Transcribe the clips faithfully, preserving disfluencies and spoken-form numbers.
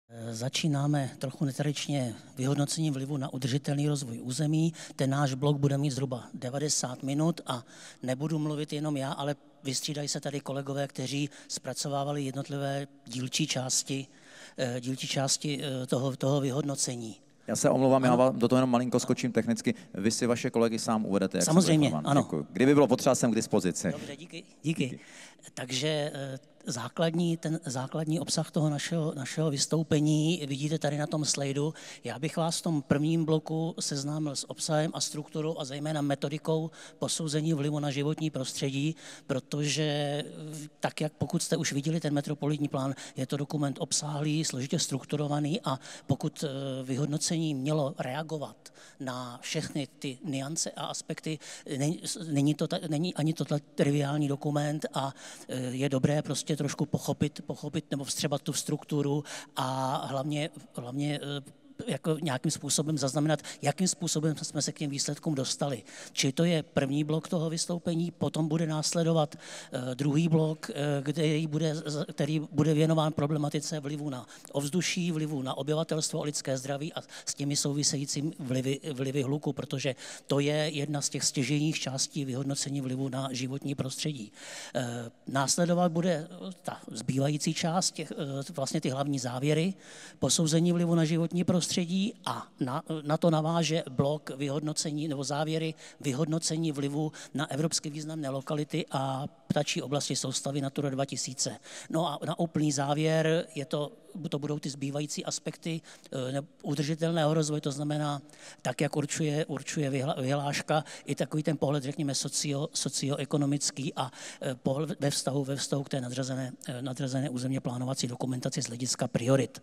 Začínáme trochu netradičně vyhodnocením vlivu na udržitelný rozvoj území. Ten náš blok bude mít zhruba devadesát minut a nebudu mluvit jenom já, ale vystřídají se tady kolegové, kteří zpracovávali jednotlivé dílčí části, dílčí části toho, toho vyhodnocení. Já se omlouvám, ano. Já vám do toho jenom malinko skočím technicky. Vy si vaše kolegy sám uvedete, jak samozřejmě, ano. Děkuji. Kdyby bylo potřeba, jsem k dispozici. Dobře, díky. díky. díky. Takže základní, ten základní obsah toho našeho, našeho vystoupení vidíte tady na tom slajdu. Já bych vás v tom prvním bloku seznámil s obsahem a strukturou a zejména metodikou posouzení vlivu na životní prostředí, protože tak, jak pokud jste už viděli ten metropolitní plán, je to dokument obsáhlý, složitě strukturovaný a pokud vyhodnocení mělo reagovat na všechny ty nuance a aspekty, není, není, to, není ani to triviální dokument a je dobré prostě trošku pochopit, pochopit nebo vstřebat tu strukturu a hlavně, hlavně jako nějakým způsobem zaznamenat, jakým způsobem jsme se k těm výsledkům dostali. Čili to je první blok toho vystoupení, potom bude následovat uh, druhý blok, uh, který, bude, který bude věnován problematice vlivu na ovzduší, vlivu na obyvatelstvo, lidské zdraví a s těmi souvisejícím vlivy, vlivy hluku, protože to je jedna z těch stěžejních částí vyhodnocení vlivu na životní prostředí. Uh, následovat bude ta zbývající část, těch, uh, vlastně ty hlavní závěry, posouzení vlivu na životní prostředí, a na, na to naváže blok vyhodnocení nebo závěry vyhodnocení vlivu na evropsky významné lokality a ptačí oblasti soustavy Natura dva tisíce. No a na úplný závěr je to, to budou ty zbývající aspekty e, udržitelného rozvoje, to znamená tak, jak určuje, určuje vyhláška, i takový ten pohled, řekněme, socio, socioekonomický a e, pohled ve vztahu, ve vztahu k té nadřazené, e, nadřazené územně plánovací dokumentaci z hlediska priorit.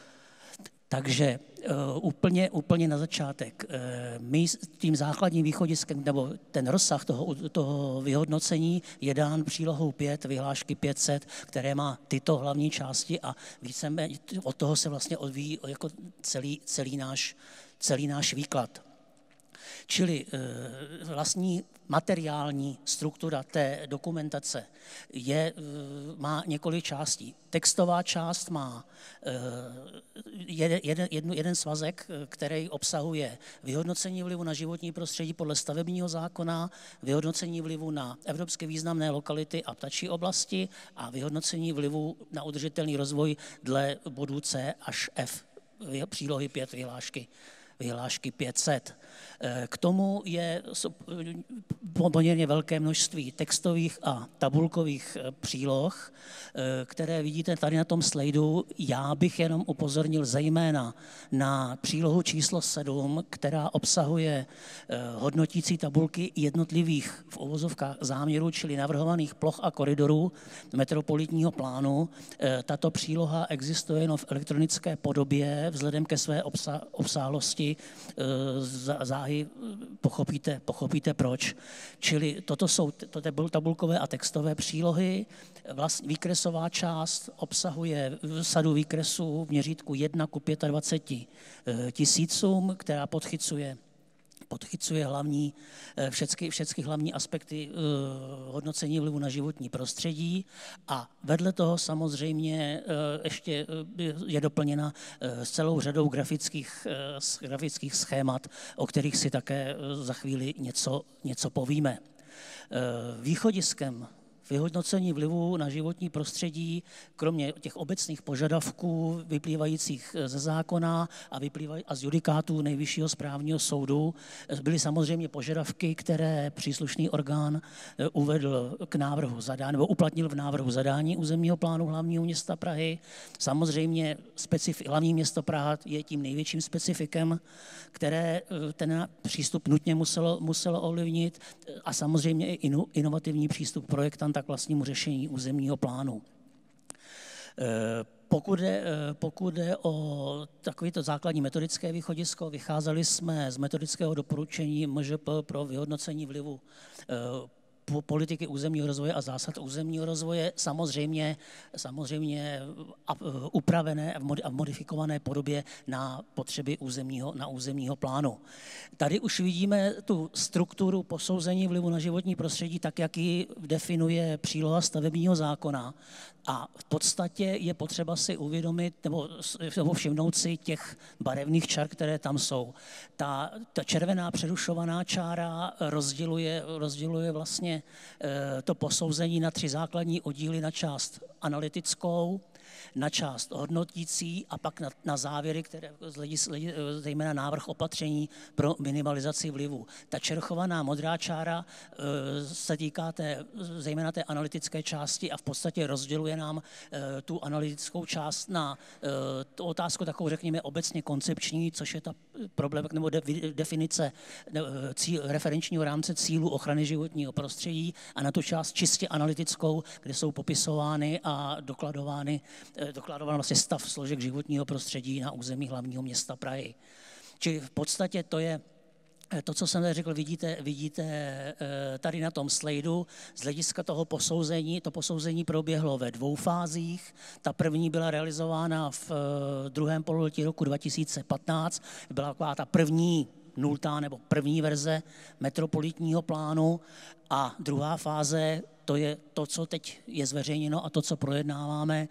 Takže uh, úplně, úplně na začátek, uh, my tím základním východiskem, nebo ten rozsah toho, toho vyhodnocení je dán přílohou pět vyhlášky pět set, které má tyto hlavní části a víceméně od toho se vlastně odvíjí jako celý, celý, náš, celý náš výklad. Čili uh, vlastní materiální struktura té dokumentace je, má několik částí. Textová část má jeden, jeden, jeden svazek, který obsahuje vyhodnocení vlivu na životní prostředí podle stavebního zákona, vyhodnocení vlivu na evropské významné lokality a ptačí oblasti a vyhodnocení vlivu na udržitelný rozvoj dle bodů C až F, přílohy pět vyhlášky. vyhlášky pět set. K tomu je poměrně velké množství textových a tabulkových příloh, které vidíte tady na tom slajdu. Já bych jenom upozornil zejména na přílohu číslo sedm, která obsahuje hodnotící tabulky jednotlivých v uvozovkách záměrů, čili navrhovaných ploch a koridorů metropolitního plánu. Tato příloha existuje jenom v elektronické podobě vzhledem ke své obsa- obsáhlosti. Záhy pochopíte, pochopíte proč. Čili toto jsou tabulkové a textové přílohy. Vlastně výkresová část obsahuje sadu výkresů v měřítku jedna ku dvaceti pěti tisícům, která podchycuje podchycuje hlavní, všechny, všechny hlavní aspekty uh, hodnocení vlivu na životní prostředí a vedle toho samozřejmě uh, ještě je doplněna uh, s celou řadou grafických, uh, grafických schémat, o kterých si také uh, za chvíli něco, něco povíme. Uh, východiskem vyhodnocení vlivu na životní prostředí, kromě těch obecných požadavků vyplývajících ze zákona a, vyplývaj, a z judikátů Nejvyššího správního soudu, byly samozřejmě požadavky, které příslušný orgán uvedl k návrhu zadání, nebo uplatnil v návrhu zadání územního plánu hlavního města Prahy. Samozřejmě specif, hlavní město Praha je tím největším specifikem, které ten přístup nutně muselo, muselo ovlivnit a samozřejmě i inovativní přístup projektanta k vlastnímu řešení územního plánu. Pokud jde, pokud jde o takovéto základní metodické východisko, vycházeli jsme z metodického doporučení M Ž P pro vyhodnocení vlivu politiky územního rozvoje a zásad územního rozvoje, samozřejmě, samozřejmě upravené a v modifikované podobě na potřeby územního, na územního plánu. Tady už vidíme tu strukturu posouzení vlivu na životní prostředí, tak jak ji definuje příloha stavebního zákona. A v podstatě je potřeba si uvědomit nebo, nebo všimnout si těch barevných čar, které tam jsou. Ta, ta červená přerušovaná čára rozděluje, rozděluje vlastně e, to posouzení na tři základní oddíly, na část analytickou, na část hodnotící a pak na, na závěry, které zejména návrh opatření pro minimalizaci vlivu. Ta čerchovaná modrá čára e, se týká té, zejména té analytické části a v podstatě rozděluje nám e, tu analytickou část na e, tu otázku takovou, řekněme, obecně koncepční, což je ta problém nebo de, definice de, cíl, referenčního rámce cílu ochrany životního prostředí a na tu část čistě analytickou, kde jsou popisovány a dokladovány dokladován vlastně stav složek životního prostředí na území hlavního města Prahy. Čili v podstatě to je to, co jsem řekl, vidíte, vidíte tady na tom slajdu. Z hlediska toho posouzení, to posouzení proběhlo ve dvou fázích. Ta první byla realizována v druhém pololetí roku dva tisíce patnáct. Byla taková ta první nultá nebo první verze metropolitního plánu a druhá fáze, to je to, co teď je zveřejněno a to, co projednáváme,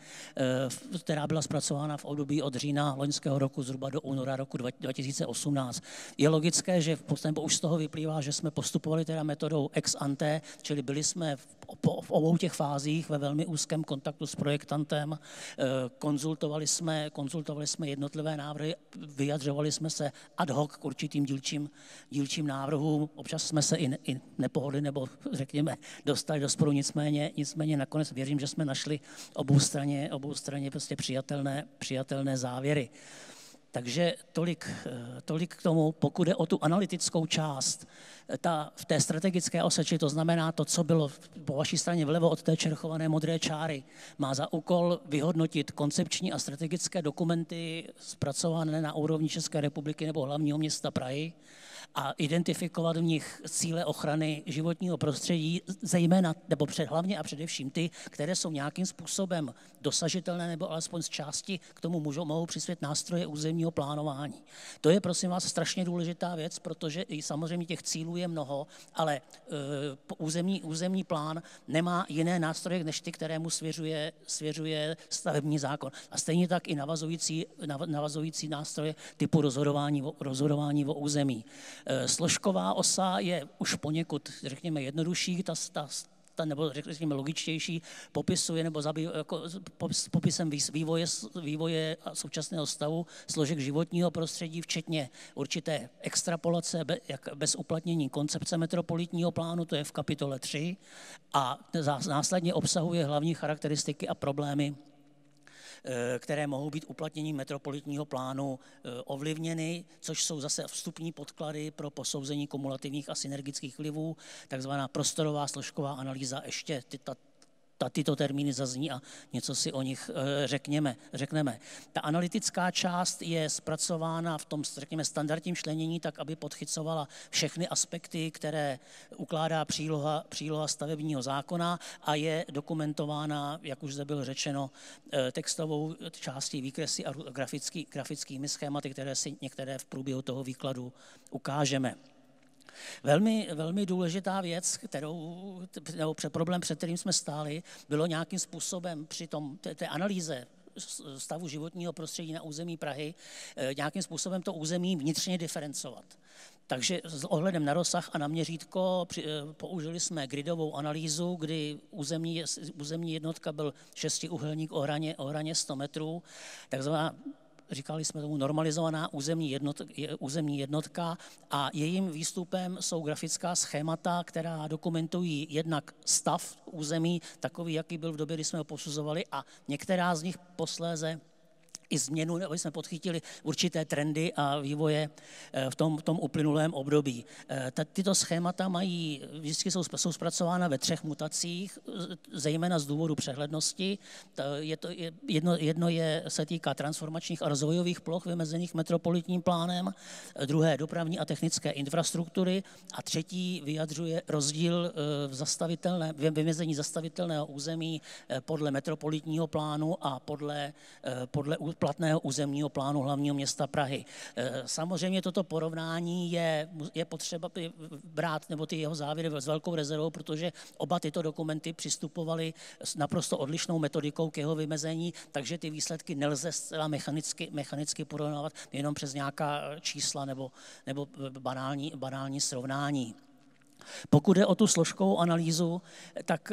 která byla zpracována v období od října loňského roku zhruba do února roku dva tisíce osmnáct. Je logické, že v podstatě už z toho vyplývá, že jsme postupovali teda metodou ex ante, čili byli jsme v, v obou těch fázích ve velmi úzkém kontaktu s projektantem, konzultovali jsme, konzultovali jsme jednotlivé návrhy, vyjadřovali jsme se ad hoc k určitým dílčím, dílčím návrhům, občas jsme se i, i nepohodli nebo řekněme dostali do sporu, nicméně, nicméně nakonec věřím, že jsme našli obou straně, obou straně prostě přijatelné, přijatelné závěry. Takže tolik, tolik k tomu, pokud je o tu analytickou část, ta, v té strategické oseči, to znamená to, co bylo po vaší straně vlevo od té čerchované modré čáry, má za úkol vyhodnotit koncepční a strategické dokumenty zpracované na úrovni České republiky nebo hlavního města Prahy a identifikovat v nich cíle ochrany životního prostředí, zejména nebo před, hlavně a především ty, které jsou nějakým způsobem dosažitelné nebo alespoň z části k tomu můžou, mohou přispět nástroje územního plánování. To je, prosím vás, strašně důležitá věc, protože i samozřejmě těch cílů je mnoho, ale uh, územní, územní plán nemá jiné nástroje, než ty, kterému svěřuje, svěřuje stavební zákon. A stejně tak i navazující, navazující nástroje typu rozhodování, rozhodování o území. Složková osa je už poněkud, řekněme, jednodušší, ta, ta, ta nebo řekněme logičtější, popisuje nebo zabývá jako popisem vývoje, vývoje a současného stavu složek životního prostředí, včetně určité extrapolace jak bez uplatnění koncepce metropolitního plánu, to je v kapitole tři, a následně obsahuje hlavní charakteristiky a problémy, které mohou být uplatněním metropolitního plánu ovlivněny, což jsou zase vstupní podklady pro posouzení kumulativních a synergických vlivů, takzvaná prostorová složková analýza, ještě ty, ta, ta, tyto termíny zazní a něco si o nich řekněme, řekneme. Ta analytická část je zpracována v tom, řekněme, standardním členění, tak aby podchycovala všechny aspekty, které ukládá příloha, příloha stavebního zákona a je dokumentována, jak už zde bylo řečeno, textovou částí, výkresy a grafický, grafickými schématy, které si některé v průběhu toho výkladu ukážeme. Velmi, velmi důležitá věc, kterou, nebo problém, před kterým jsme stáli, bylo nějakým způsobem při tom, té, té analýze stavu životního prostředí na území Prahy, nějakým způsobem to území vnitřně diferencovat. Takže s ohledem na rozsah a na měřítko použili jsme gridovou analýzu, kdy územní, územní jednotka byl šestiúhelník o hraně, o hraně sto metrů, takzvaná, říkali jsme tomu, normalizovaná územní, jednot, územní jednotka a jejím výstupem jsou grafická schémata, která dokumentují jednak stav území, takový, jaký byl v době, kdy jsme ho posuzovali, a některá z nich posléze i změnu, aby jsme podchytili určité trendy a vývoje v tom, v tom uplynulém období. Tyto schémata mají, vždycky jsou, jsou zpracována ve třech mutacích, zejména z důvodu přehlednosti. Je to, jedno, jedno je, se týká transformačních a rozvojových ploch vymezených metropolitním plánem, druhé dopravní a technické infrastruktury a třetí vyjadřuje rozdíl v zastavitelné, vymezení zastavitelného území podle metropolitního plánu a podle, podle platného územního plánu hlavního města Prahy. Samozřejmě toto porovnání je, je potřeba brát, nebo ty jeho závěry s velkou rezervou, protože oba tyto dokumenty přistupovaly s naprosto odlišnou metodikou k jeho vymezení, takže ty výsledky nelze zcela mechanicky, mechanicky porovnávat jenom přes nějaká čísla nebo, nebo banální, banální srovnání. Pokud jde o tu složkovou analýzu, tak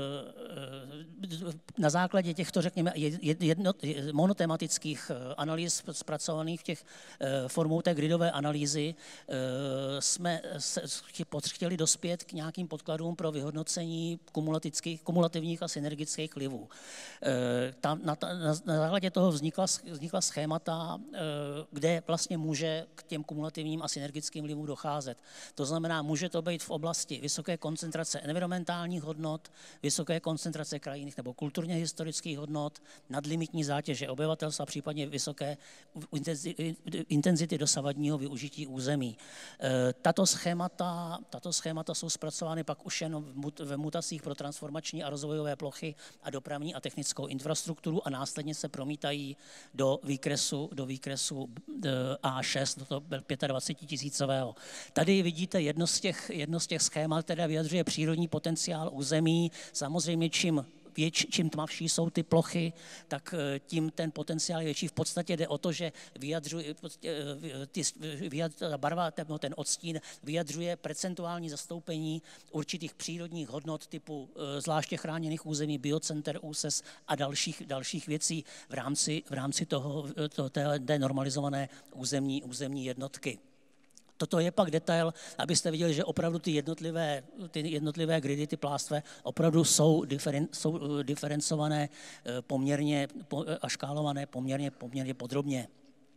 na základě těchto, řekněme, jedno, monotematických analýz zpracovaných v těch formou té gridové analýzy jsme chtěli dospět k nějakým podkladům pro vyhodnocení kumulativních a synergických vlivů. Tam, na, na, na základě toho vznikla, vznikla schémata, kde vlastně může k těm kumulativním a synergickým vlivům docházet. To znamená, může to být v oblasti vysoké koncentrace environmentálních hodnot, vysoké koncentrace krajinných nebo kulturně historických hodnot, nadlimitní zátěže obyvatelstva, případně vysoké intenzity dosavadního využití území. Tato schémata, tato schémata jsou zpracovány pak už jen ve mutacích pro transformační a rozvojové plochy a dopravní a technickou infrastrukturu a následně se promítají do výkresu, do výkresu A šest, do toho dvacet pět tisícového. Tady vidíte jedno z těch, jedno z těch schémat, které vyjadřuje přírodní potenciál území. Samozřejmě čím věč, čím tmavší jsou ty plochy, tak tím ten potenciál je větší. V podstatě jde o to, že vyjadřuje, ty, ta barva, ten odstín vyjadřuje percentuální zastoupení určitých přírodních hodnot typu zvláště chráněných území, biocenter, úses a dalších, dalších věcí v rámci, v rámci toho, to, té, té normalizované územní, územní jednotky. Toto je pak detail, abyste viděli, že opravdu ty jednotlivé, ty jednotlivé gridy, ty plástve, opravdu jsou, diferen, jsou diferencované poměrně a škálované poměrně, poměrně podrobně.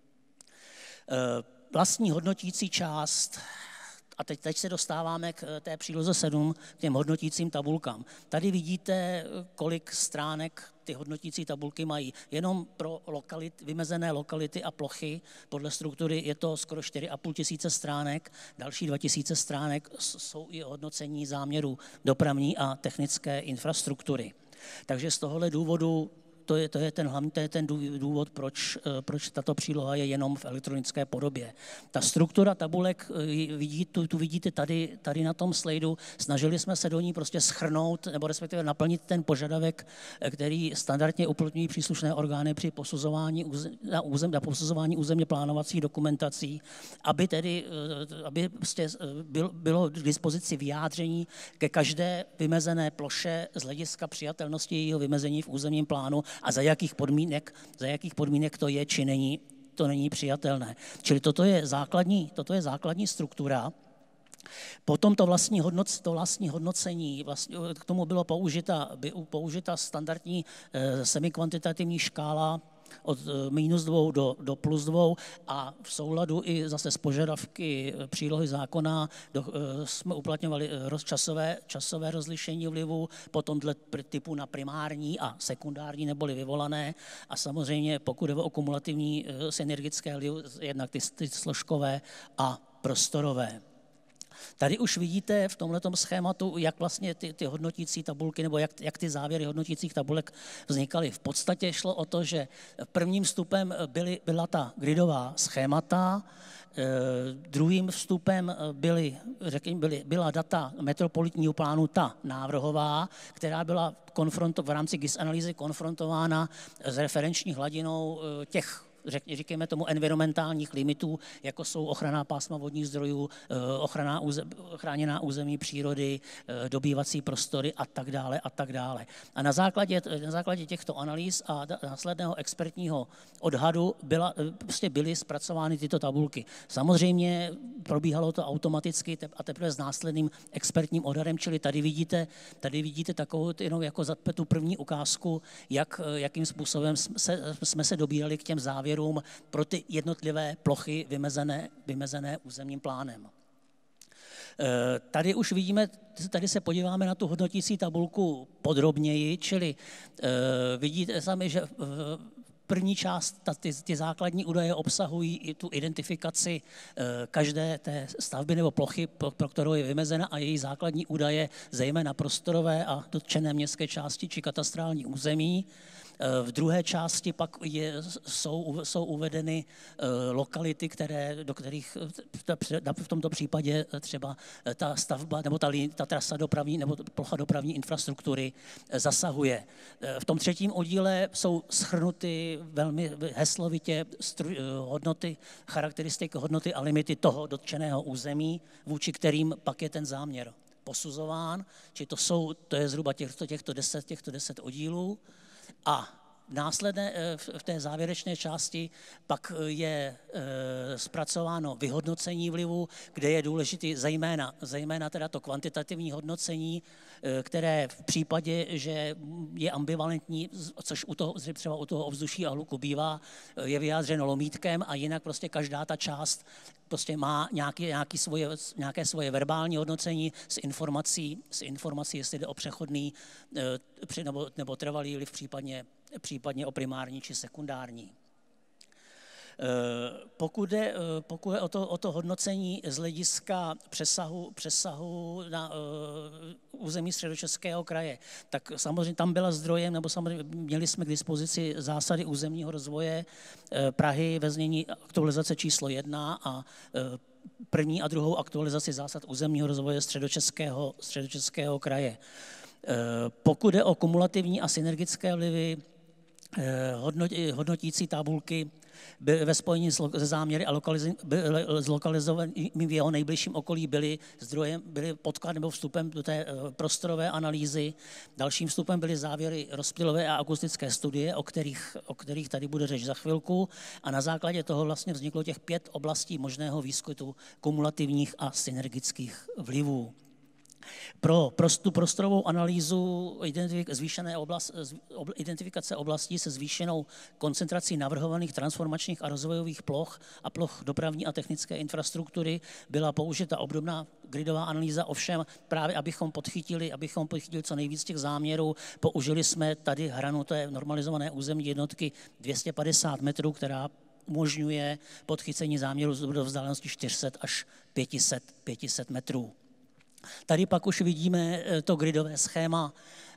Vlastní hodnotící část, a teď, teď se dostáváme k té příloze sedm, k těm hodnotícím tabulkám. Tady vidíte, kolik stránek ty hodnotící tabulky mají. Jenom pro lokalit, vymezené lokality a plochy podle struktury je to skoro čtyři a půl tisíce stránek. Další dva tisíce stránek jsou i hodnocení záměrů dopravní a technické infrastruktury. Takže z tohohle důvodu To je, to je ten hlavní, to je ten důvod, proč, proč tato příloha je jenom v elektronické podobě. Ta struktura tabulek, vidí, tu, tu vidíte tady, tady na tom slajdu, snažili jsme se do ní prostě shrnout, nebo respektive naplnit ten požadavek, který standardně uplatňují příslušné orgány při posuzování, na územ, na posuzování územně plánovacích dokumentací, aby tedy aby prostě byl, bylo k dispozici vyjádření ke každé vymezené ploše z hlediska přijatelnosti jejího vymezení v územním plánu a za jakých podmínek, za jakých podmínek to je, či není, to není přijatelné. Čili toto je základní, toto je základní struktura. Potom to vlastní, hodnoc, to vlastní hodnocení, vlastně, k tomu bylo použita, by použita standardní eh, semikvantitativní škála od minus dvou do, do plus dvou a v souladu i zase s požadavky přílohy zákona do, jsme uplatňovali časové, časové rozlišení vlivu, potom dle typu na primární a sekundární neboli vyvolané a samozřejmě pokud jde o kumulativní synergické vliv, jednak ty, ty složkové a prostorové. Tady už vidíte v tomhletom schématu, jak vlastně ty, ty hodnotící tabulky nebo jak, jak ty závěry hodnotících tabulek vznikaly. V podstatě šlo o to, že prvním vstupem byly, byla ta gridová schémata, eh, druhým vstupem byly, řekněme, byly, byla data metropolitního plánu, ta návrhová, která byla konfronto, v rámci G I S analýzy konfrontována s referenční hladinou těch říkejme tomu, environmentálních limitů, jako jsou ochranná pásma vodních zdrojů, ochranná území, chráněná území přírody, dobývací prostory a tak dále a tak dále. A na základě, na základě těchto analýz a následného expertního odhadu byla, prostě byly zpracovány tyto tabulky. Samozřejmě probíhalo to automaticky a teprve s následným expertním odhadem, čili tady vidíte, tady vidíte takovou jenom jako za tu první ukázku, jak, jakým způsobem se, jsme se dobírali k těm závěrům pro ty jednotlivé plochy vymezené, vymezené územním plánem. Tady už vidíme, tady se podíváme na tu hodnotící tabulku podrobněji, čili vidíte sami, že první část, ta, ty, ty základní údaje obsahují i tu identifikaci každé té stavby nebo plochy, pro, pro kterou je vymezena, a její základní údaje, zejména prostorové a dotčené městské části či katastrální území. V druhé části pak je, jsou, jsou uvedeny lokality, které, do kterých v tomto případě třeba ta stavba nebo ta, ta trasa dopravní nebo plocha dopravní infrastruktury zasahuje. V tom třetím oddíle jsou shrnuty velmi heslovitě hodnoty, charakteristiky, hodnoty a limity toho dotčeného území, vůči kterým pak je ten záměr posuzován. Či to, jsou, to je zhruba těchto, těchto, deset, těchto deset oddílů. A následně v té závěrečné části pak je zpracováno vyhodnocení vlivu, kde je důležitý zejména, zejména teda to kvantitativní hodnocení, které v případě, že je ambivalentní, což u toho, třeba u toho ovzduší a hluku bývá, je vyjádřeno lomítkem, a jinak prostě každá ta část prostě má nějaké, nějaké, svoje, nějaké svoje verbální hodnocení s informací, s informací, jestli jde o přechodný nebo, nebo trvalý vliv, případně, případně o primární či sekundární. Pokud jde, pokud jde o, to, o to hodnocení z hlediska přesahu, přesahu na uh, území Středočeského kraje, tak samozřejmě tam byla zdrojem, nebo samozřejmě měli jsme k dispozici zásady územního rozvoje uh, Prahy ve znění aktualizace číslo jedna a uh, první a druhou aktualizaci zásad územního rozvoje Středočeského, Středočeského kraje. Uh, pokud jde o kumulativní a synergické vlivy, hodnotící tabulky byly ve spojení se záměry a zlokalizovanými v jeho nejbližším okolí byly zdrojem, byly podklad nebo vstupem do té prostorové analýzy. Dalším vstupem byly závěry rozptylové a akustické studie, o kterých, o kterých tady bude řeč za chvilku. A na základě toho vlastně vzniklo těch pět oblastí možného výskytu kumulativních a synergických vlivů. Pro tu prostorovou analýzu zvýšené oblast, identifikace oblastí se zvýšenou koncentrací navrhovaných transformačních a rozvojových ploch a ploch dopravní a technické infrastruktury byla použita obdobná gridová analýza, ovšem právě abychom podchytili, abychom podchytili co nejvíc těch záměrů, použili jsme tady hranuté normalizované územní jednotky dvě stě padesát metrů, která umožňuje podchycení záměru do vzdálenosti čtyři sta až pět set metrů. Tady pak už vidíme to gridové schéma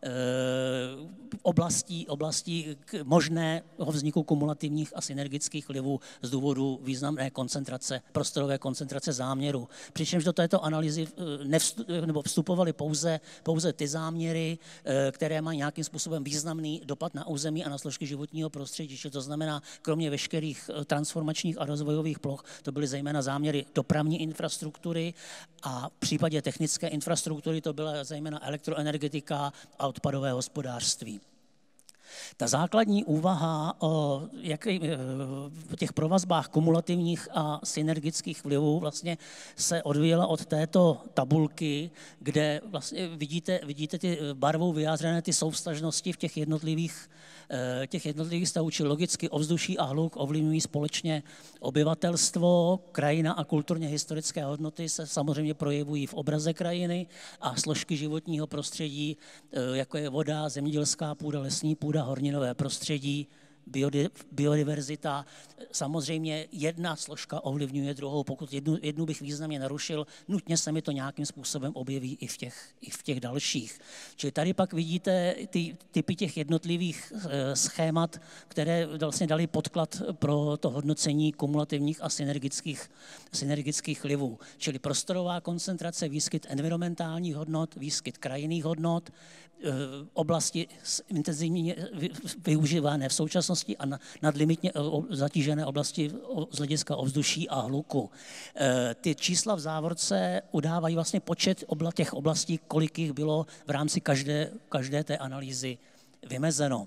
oblastí, oblastí možného vzniku kumulativních a synergických vlivů z důvodu významné koncentrace, prostorové koncentrace záměru. Přičemž do této analýzy nevstup, nebo vstupovaly pouze, pouze ty záměry, které mají nějakým způsobem významný dopad na území a na složky životního prostředí. To znamená, kromě veškerých transformačních a rozvojových ploch, to byly zejména záměry dopravní infrastruktury a v případě technické infrastruktury to byla zejména elektroenergetika a odpadové hospodářství. Ta základní úvaha o jaký, těch provazbách kumulativních a synergických vlivů vlastně se odvíjela od této tabulky, kde vlastně vidíte, vidíte ty barvou vyjádřené ty souvztažnosti v těch jednotlivých, těch jednotlivých stavů, či logicky ovzduší a hluk ovlivňují společně obyvatelstvo, krajina a kulturně historické hodnoty se samozřejmě projevují v obraze krajiny a složky životního prostředí, jako je voda, zemědělská půda, lesní půda, horninové prostředí, biodiverzita. Samozřejmě jedna složka ovlivňuje druhou. Pokud jednu, jednu bych významně narušil, nutně se mi to nějakým způsobem objeví i v těch, i v těch dalších. Čili tady pak vidíte ty typy těch jednotlivých schémat, které vlastně dali podklad pro to hodnocení kumulativních a synergických, synergických vlivů. Čili prostorová koncentrace, výskyt environmentálních hodnot, výskyt krajinných hodnot, oblasti intenzivně využívané v současnosti domácnosti a nadlimitně zatížené oblasti z hlediska ovzduší a hluku. Ty čísla v závorce udávají vlastně počet těch oblastí, kolik jich bylo v rámci každé, každé té analýzy vymezeno.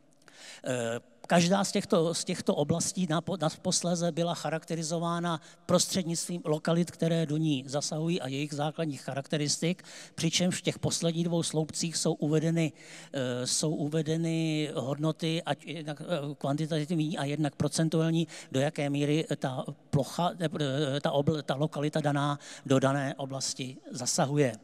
Každá z těchto, z těchto oblastí posléze byla charakterizována prostřednictvím lokalit, které do ní zasahují a jejich základních charakteristik, přičemž v těch posledních dvou sloupcích jsou uvedeny, jsou uvedeny hodnoty, ať jednak kvantitativní a jednak procentuální, do jaké míry ta plocha, ta, obl, ta lokalita daná do dané oblasti zasahuje.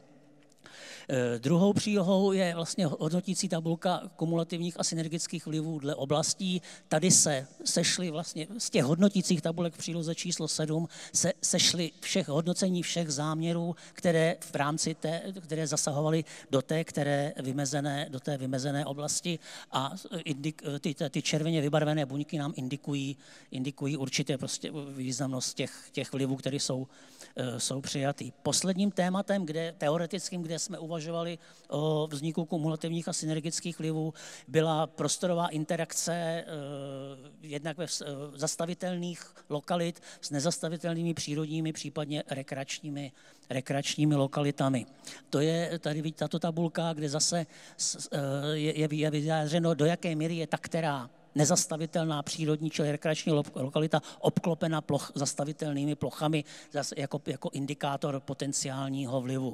Druhou přílohou je vlastně hodnotící tabulka kumulativních a synergických vlivů dle oblastí. Tady se sešly vlastně z těch hodnotících tabulek v příloze číslo sedm se sešly všech hodnocení všech záměrů, které v rámci té, které zasahovaly do té, které vymezené, do té vymezené oblasti a indik, ty, ty červeně vybarvené buňky nám indikují, indikují určitě prostě významnost těch, těch vlivů, které jsou, jsou přijatý. Posledním tématem, kde, teoretickým, kde jsme uvažovali o vzniku kumulativních a synergických vlivů, byla prostorová interakce eh, jednak ve zastavitelných lokalit s nezastavitelnými přírodními, případně rekreačními, rekreačními lokalitami. To je tady tato tabulka, kde zase je, je vyjádřeno, do jaké míry je ta která nezastavitelná přírodní, čili rekreační lokalita obklopena ploch, zastavitelnými plochami zase jako, jako indikátor potenciálního vlivu.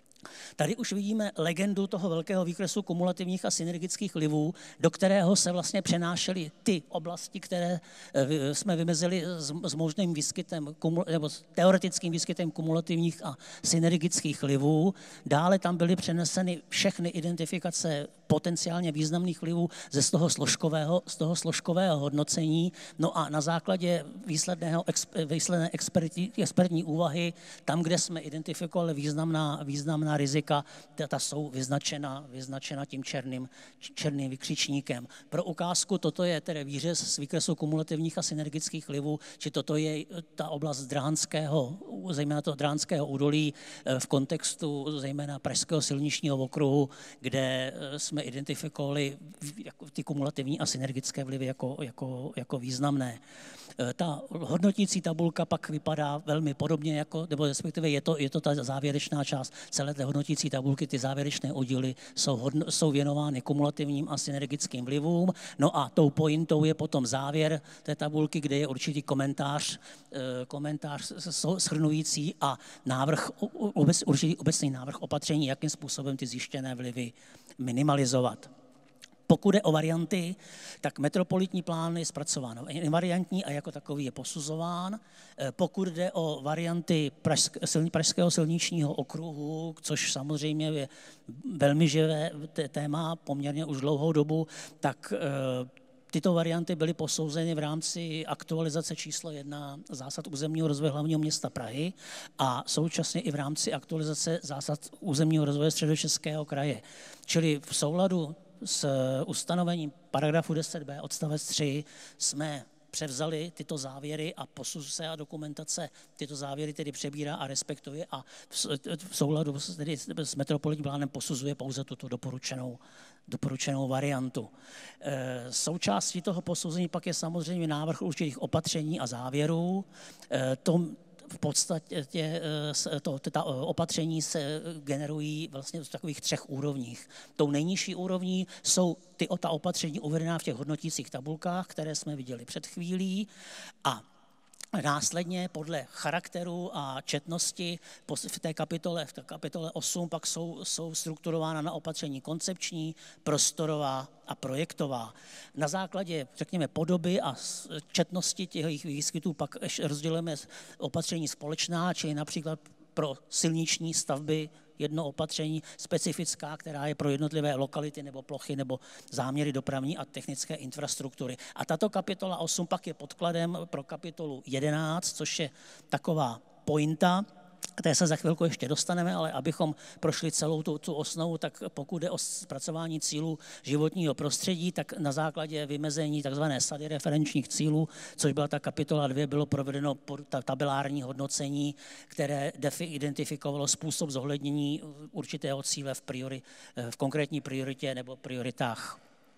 Tady už vidíme legendu toho velkého výkresu kumulativních a synergických vlivů, do kterého se vlastně přenášely ty oblasti, které jsme vymezili s, s možným výskytem, nebo s teoretickým výskytem kumulativních a synergických vlivů. Dále tam byly přeneseny všechny identifikace potenciálně významných vlivů ze z toho složkového, z toho složkového hodnocení. No a na základě výsledného, výsledné expertní, expertní úvahy, tam, kde jsme identifikovali významná, významná rizika, ta jsou vyznačena, vyznačena tím černým, černým vykřičníkem. Pro ukázku, toto je tedy výřez z výkresu kumulativních a synergických vlivů, či toto je ta oblast Dráhanského, zejména toho Dráhanského údolí v kontextu zejména Pražského silničního okruhu, kde jsme identifikovali ty kumulativní a synergické vlivy jako, jako, jako významné. Ta hodnotící tabulka pak vypadá velmi podobně, jako, nebo respektive je to, je to ta závěrečná část celé té hodnotící tabulky, ty závěrečné oddíly jsou, hodno, jsou věnovány kumulativním a synergickým vlivům. No a tou pointou je potom závěr té tabulky, kde je určitý komentář, komentář shrnující a návrh, určitý obecný návrh opatření, jakým způsobem ty zjištěné vlivy minimalizovat. Pokud je o varianty, tak metropolitní plán je zpracován invariantní a jako takový je posuzován. Pokud jde o varianty Pražského silničního okruhu, což samozřejmě je velmi živé téma poměrně už dlouhou dobu, tak tyto varianty byly posouzeny v rámci aktualizace číslo jedna zásad územního rozvoje hlavního města Prahy a současně i v rámci aktualizace zásad územního rozvoje Středočeského kraje. Čili v souladu s ustanovením paragrafu deset b odstavec tři jsme převzali tyto závěry a posuzce a dokumentace tyto závěry tedy přebírá a respektuje a v souladu tedy s metropolitním plánem posuzuje pouze tuto doporučenou, doporučenou variantu. Součástí toho posouzení pak je samozřejmě návrh určitých opatření a závěrů. To, v podstatě to, ta opatření se generují vlastně v takových třech úrovních. Tou nejnižší úrovní jsou ty, ta opatření uvedená v těch hodnotících tabulkách, které jsme viděli před chvílí a následně podle charakteru a četnosti v té kapitole, v té kapitole osm pak jsou, jsou strukturována na opatření koncepční, prostorová a projektová. Na základě, řekněme, podoby a četnosti těch výskytů pak rozdělujeme opatření společná, čili například pro silniční stavby jedno opatření specifická, která je pro jednotlivé lokality nebo plochy nebo záměry dopravní a technické infrastruktury. A tato kapitola osm pak je podkladem pro kapitolu jedenáct, což je taková pointa, které se za chvilku ještě dostaneme, ale abychom prošli celou tu, tu osnovu, tak pokud jde o zpracování cílů životního prostředí, tak na základě vymezení tzv. sady referenčních cílů, což byla ta kapitola dvě, bylo provedeno tabelární hodnocení, které identifikovalo způsob zohlednění určitého cíle v, priori, v konkrétní prioritě nebo prioritách.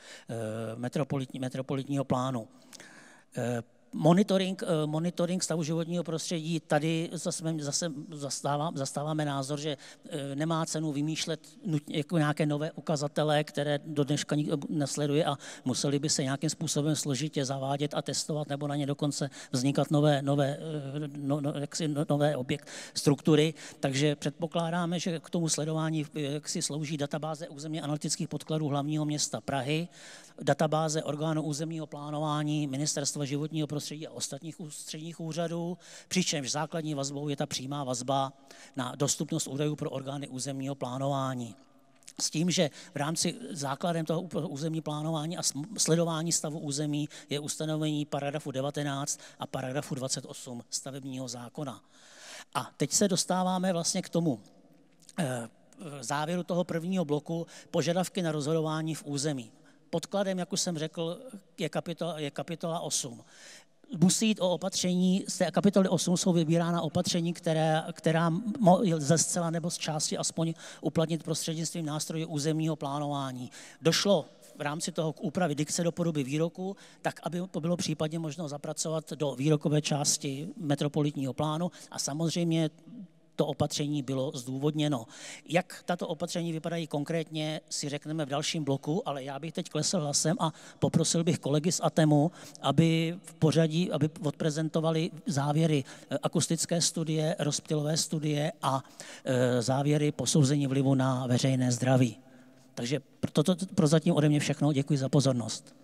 metropolitní, metropolitního plánu. Monitoring, monitoring stavu životního prostředí, tady zase, zase zastává, zastáváme názor, že nemá cenu vymýšlet nutně, jako nějaké nové ukazatele, které do dneška nikdo nesleduje a museli by se nějakým způsobem složitě zavádět a testovat, nebo na ně dokonce vznikat nové, nové, no, no, jaksi nové objekt struktury. Takže předpokládáme, že k tomu sledování jaksi slouží databáze územně analytických podkladů hlavního města Prahy, databáze orgánů územního plánování, Ministerstva životního prostředí a ostatních ústředních úřadů, přičemž základní vazbou je ta přímá vazba na dostupnost údajů pro orgány územního plánování. S tím, že v rámci základem toho územní plánování a sledování stavu území je ustanovení paragrafu devatenáct a paragrafu dvacet osm stavebního zákona. A teď se dostáváme vlastně k tomu závěru toho prvního bloku, požadavky na rozhodování v území. Podkladem, jak už jsem řekl, je kapitola, je kapitola osm. Musí jít o opatření, z té kapitoly osm jsou vybírána opatření, které, která lze zcela nebo z části aspoň uplatnit prostřednictvím nástrojů územního plánování. Došlo v rámci toho k úpravě dikce do podoby výroku, tak aby to bylo případně možno zapracovat do výrokové části metropolitního plánu a samozřejmě to opatření bylo zdůvodněno. Jak tato opatření vypadají konkrétně, si řekneme v dalším bloku, ale já bych teď klesl hlasem a poprosil bych kolegy z ATEMu, aby v pořadí, aby odprezentovali závěry akustické studie, rozptylové studie a závěry posouzení vlivu na veřejné zdraví. Takže toto prozatím ode mě všechno. Děkuji za pozornost.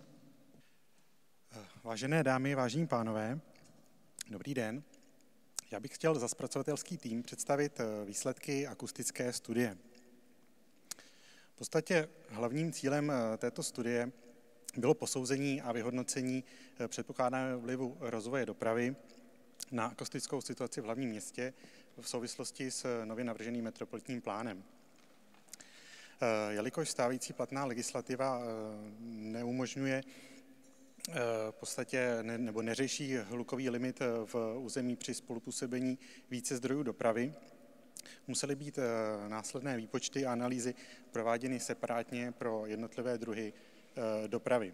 Vážené dámy, vážení pánové, dobrý den. Já bych chtěl za zpracovatelský tým představit výsledky akustické studie. V podstatě hlavním cílem této studie bylo posouzení a vyhodnocení předpokládaného vlivu rozvoje dopravy na akustickou situaci v hlavním městě v souvislosti s nově navrženým metropolitním plánem. Jelikož stávající platná legislativa neumožňuje v podstatě ne, nebo neřeší hlukový limit v území při spolupůsobení více zdrojů dopravy, musely být následné výpočty a analýzy prováděny separátně pro jednotlivé druhy dopravy.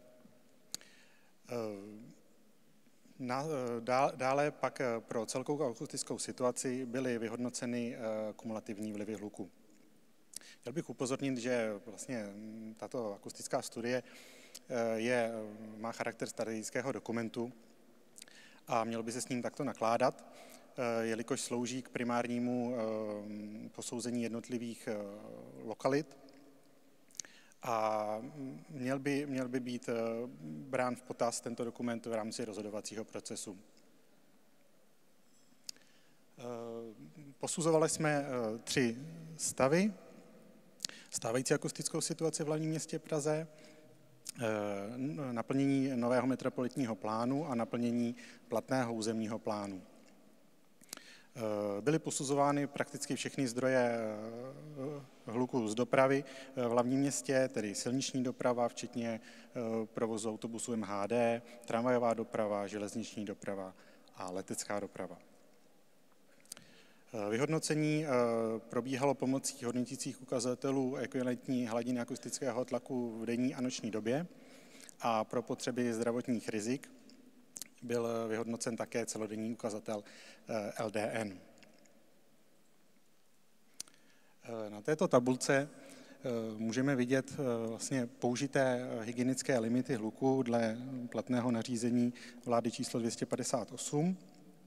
Dále pak pro celkovou akustickou situaci byly vyhodnoceny kumulativní vlivy hluku. Chtěl bych upozornit, že vlastně tato akustická studie je, má charakter strategického dokumentu a mělo by se s ním takto nakládat, jelikož slouží k primárnímu posouzení jednotlivých lokalit a měl by, měl by být brán v potaz tento dokument v rámci rozhodovacího procesu. Posuzovali jsme tři stavy. Stávající akustickou situaci v hlavním městě Praze, naplnění nového metropolitního plánu a naplnění platného územního plánu. Byly posuzovány prakticky všechny zdroje hluku z dopravy v hlavním městě, tedy silniční doprava, včetně provozu autobusů M H D, tramvajová doprava, železniční doprava a letecká doprava. Vyhodnocení probíhalo pomocí hodnotících ukazatelů ekvivalentní hladiny akustického tlaku v denní a noční době a pro potřeby zdravotních rizik byl vyhodnocen také celodenní ukazatel L D N. Na této tabulce můžeme vidět vlastně použité hygienické limity hluku dle platného nařízení vlády číslo dvě stě padesát osm.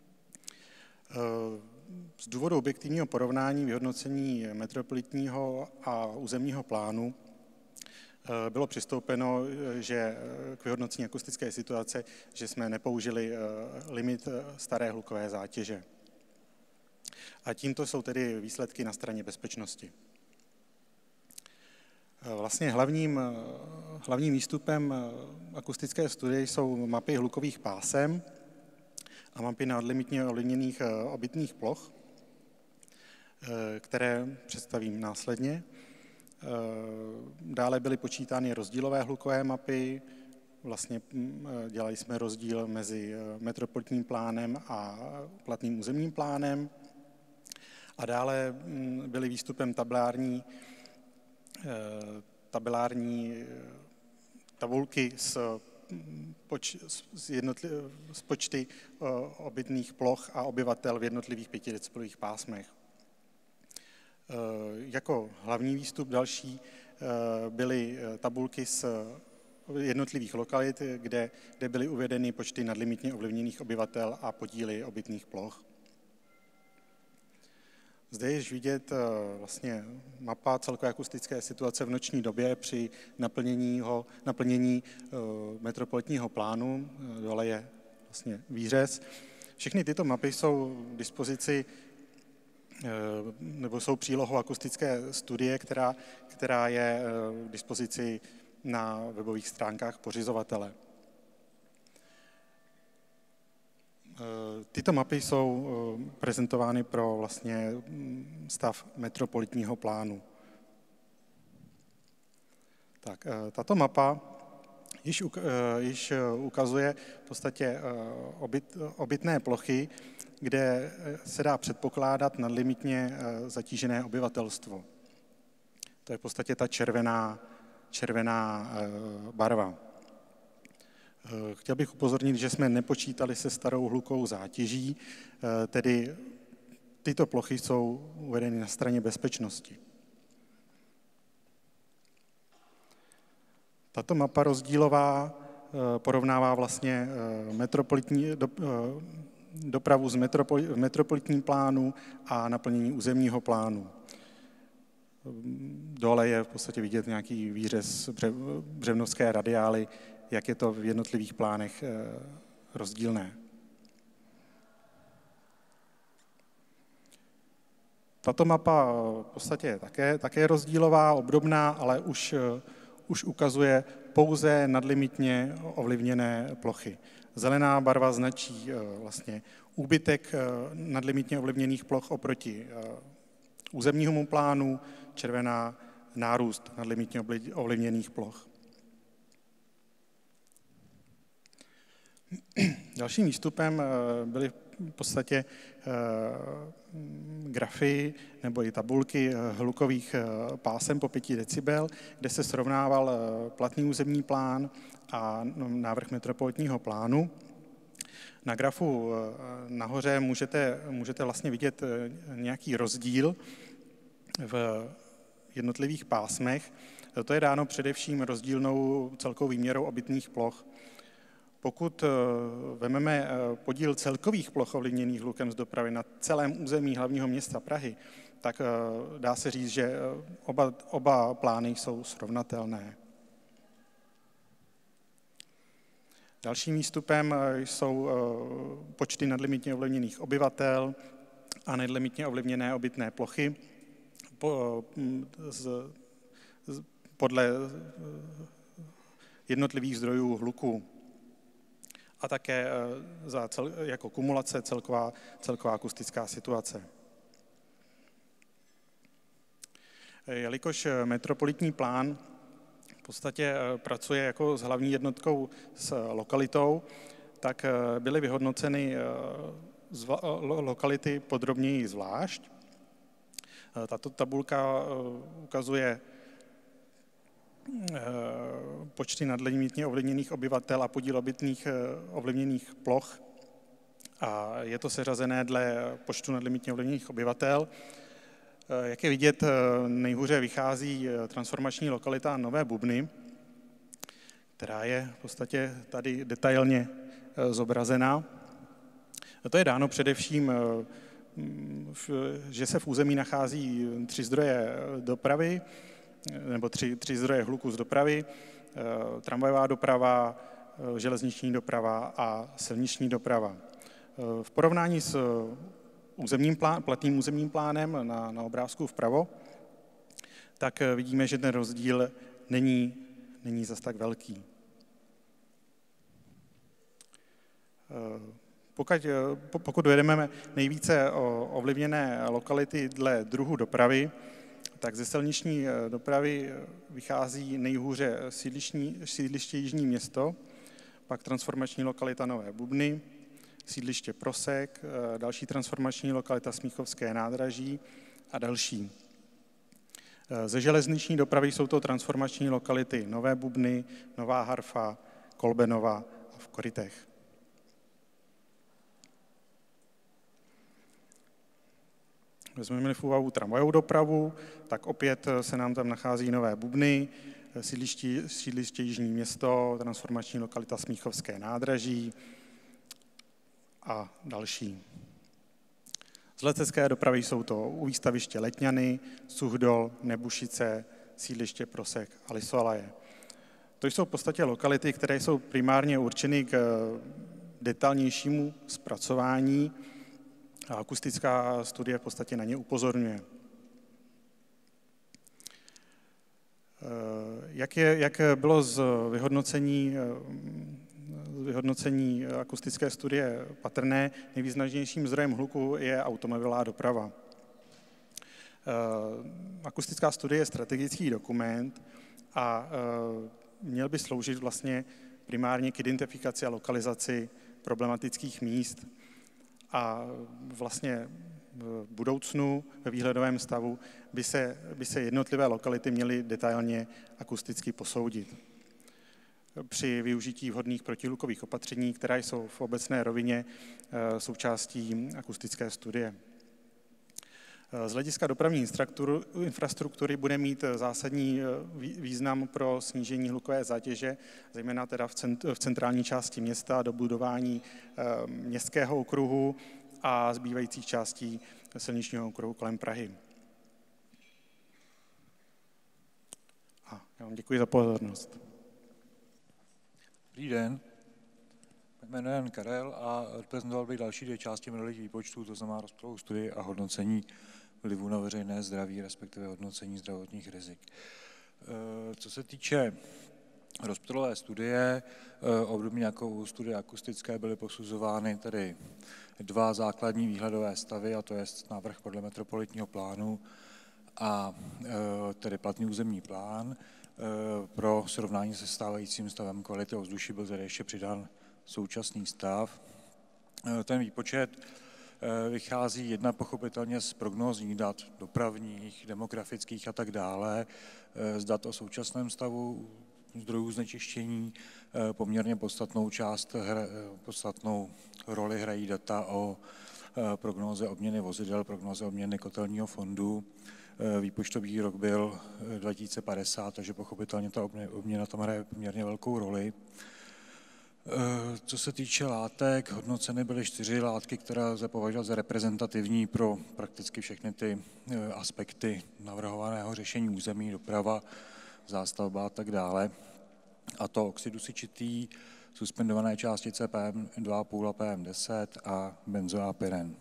Z důvodu objektivního porovnání vyhodnocení metropolitního a územního plánu bylo přistoupeno, že k vyhodnocení akustické situace, že jsme nepoužili limit staré hlukové zátěže. A tímto jsou tedy výsledky na straně bezpečnosti. Vlastně hlavním, hlavním výstupem akustické studie jsou mapy hlukových pásem a mapy nadlimitně ovlivněných obytných ploch, které představím následně. Dále byly počítány rozdílové hlukové mapy, vlastně dělali jsme rozdíl mezi metropolitním plánem a platným územním plánem. A dále byly výstupem tabulární, tabulární tabulky s, poč, s, jednotli, s počty obytných ploch a obyvatel v jednotlivých pětidecibelových pásmech. Jako hlavní výstup další byly tabulky s jednotlivých lokalit, kde, kde byly uvedeny počty nadlimitně ovlivněných obyvatel a podíly obytných ploch. Zde je již vidět vlastně mapa celkové akustické situace v noční době při naplnění, ho, naplnění metropolitního plánu. Dole je vlastně výřez. Všechny tyto mapy jsou k dispozici nebo jsou přílohou akustické studie, která, která je k dispozici na webových stránkách pořizovatele. Tyto mapy jsou prezentovány pro vlastně stav metropolitního plánu. Tak, tato mapa již, již ukazuje v podstatě obyt, obytné plochy, kde se dá předpokládat nadlimitně zatížené obyvatelstvo. To je v podstatě ta červená, červená barva. Chtěl bych upozornit, že jsme nepočítali se starou hlukovou zátěží, tedy tyto plochy jsou uvedeny na straně bezpečnosti. Tato mapa rozdílová porovnává vlastně metropolitní dopravu v metropolitním plánu a naplnění územního plánu. Dole je v podstatě vidět nějaký výřez břevnovské radiály, jak je to v jednotlivých plánech rozdílné. Tato mapa v podstatě je také, také rozdílová, obdobná, ale už, už ukazuje pouze nadlimitně ovlivněné plochy. Zelená barva značí vlastně úbytek nadlimitně ovlivněných ploch oproti územnímu plánu, červená nárůst nadlimitně ovlivněných ploch. Dalším výstupem byly v podstatě grafy nebo i tabulky hlukových pásem po pěti decibel, kde se srovnával platný územní plán a návrh metropolitního plánu. Na grafu nahoře můžete, můžete vlastně vidět nějaký rozdíl v jednotlivých pásmech. To je dáno především rozdílnou celkovou výměrou obytných ploch. Pokud vezmeme podíl celkových ploch ovlivněných hlukem z dopravy na celém území hlavního města Prahy, tak dá se říct, že oba, oba plány jsou srovnatelné. Dalším výstupem jsou počty nadlimitně ovlivněných obyvatel a nadlimitně ovlivněné obytné plochy podle jednotlivých zdrojů hluku. A také za cel, jako kumulace celková, celková akustická situace. Jelikož metropolitní plán v podstatě pracuje jako s hlavní jednotkou s lokalitou, tak byly vyhodnoceny lokality podrobněji zvlášť. Tato tabulka ukazuje počty nadlimitně ovlivněných obyvatel a podíl obytných ovlivněných ploch. A je to seřazené dle počtu nadlimitně ovlivněných obyvatel. Jak je vidět, nejhůře vychází transformační lokalita Nové Bubny, která je v podstatě tady detailně zobrazená. To je dáno především, že se v území nachází tři zdroje dopravy, nebo tři, tři zdroje hluku z dopravy, tramvajová doprava, železniční doprava a silniční doprava. V porovnání s územním plán, platným územním plánem na, na obrázku vpravo, tak vidíme, že ten rozdíl není, není zas tak velký. Pokud, pokud dojedeme nejvíce ovlivněné lokality dle druhu dopravy, tak ze silniční dopravy vychází nejhůře sídliště Jižní Město, pak transformační lokalita Nové Bubny, sídliště Prosek, další transformační lokalita Smíchovské nádraží a další. Ze železniční dopravy jsou to transformační lokality Nové Bubny, Nová Harfa, Kolbenova a v Korytech. Vezmeme v úvahu tramvajovou dopravu, tak opět se nám tam nachází Nové Bubny, sídliště, sídliště Jižní Město, transformační lokalita Smíchovské nádraží a další. Z letecké dopravy jsou to u výstaviště Letňany, Suchdol, Nebušice, sídliště Prosek a Lisolaje. To jsou v podstatě lokality, které jsou primárně určeny k detailnějšímu zpracování a akustická studie v podstatě na ně upozorňuje. Jak, je, jak bylo z vyhodnocení, z vyhodnocení akustické studie patrné, nejvýznačnějším zdrojem hluku je automobilová doprava. Akustická studie je strategický dokument a měl by sloužit vlastně primárně k identifikaci a lokalizaci problematických míst. A vlastně v budoucnu, ve výhledovém stavu, by se, by se jednotlivé lokality měly detailně akusticky posoudit. Při využití vhodných protihlukových opatření, která jsou v obecné rovině součástí akustické studie. Z hlediska dopravní infrastruktury bude mít zásadní význam pro snížení hlukové zátěže, zejména teda v centrální části města, do budování městského okruhu a zbývajících částí silničního okruhu kolem Prahy. A já vám děkuji za pozornost. Dobrý den. Jmenuji Jan Karel a reprezentoval bych další dvě části minulých výpočtů, to znamená rozptylovou studii a hodnocení vlivu na veřejné zdraví, respektive hodnocení zdravotních rizik. Co se týče rozptylové studie, obdobně jako u studie akustické byly posuzovány tedy dva základní výhledové stavy, a to je návrh podle metropolitního plánu a tedy platný územní plán. Pro srovnání se stávajícím stavem kvality ovzduší byl tedy ještě přidán současný stav. Ten výpočet vychází jedna pochopitelně z prognózních dat dopravních, demografických a tak dále, z dat o současném stavu zdrojů znečištění. Poměrně podstatnou část, podstatnou roli hrají data o prognóze obměny vozidel, prognóze obměny kotelního fondu. Výpočtový rok byl dva tisíce padesát, takže pochopitelně ta obměna tam hraje poměrně velkou roli. Co se týče látek, hodnoceny byly čtyři látky, které lze považovat za reprezentativní pro prakticky všechny ty aspekty navrhovaného řešení území, doprava, zástavba a tak dále. A to oxid dusičitý, suspendované částice P M dva a půl a P M deset a benzoapyren.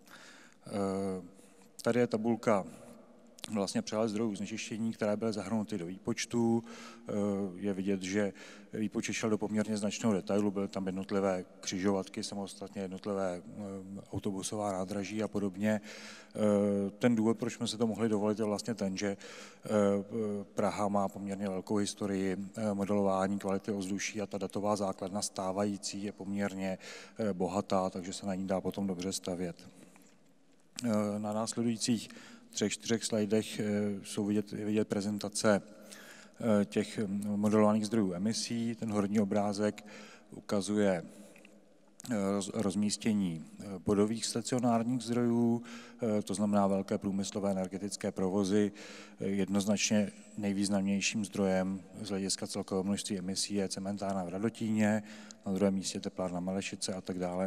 Tady je tabulka vlastně přehled zdrojů znečištění, které byly zahrnuty do výpočtu. Je vidět, že výpočet šel do poměrně značného detailu, byly tam jednotlivé křižovatky, samostatně jednotlivé autobusová nádraží a podobně. Ten důvod, proč jsme se to mohli dovolit, je vlastně ten, že Praha má poměrně velkou historii modelování kvality ovzduší a ta datová základna stávající je poměrně bohatá, takže se na ní dá potom dobře stavět. Na následujících třech, čtyřech slajdech jsou vidět, vidět prezentace těch modelovaných zdrojů emisí. Ten horní obrázek ukazuje rozmístění bodových stacionárních zdrojů, to znamená velké průmyslové energetické provozy. Jednoznačně nejvýznamnějším zdrojem z hlediska celkového množství emisí je cementárna v Radotíně, na druhém místě teplárna Malešice a tak dále.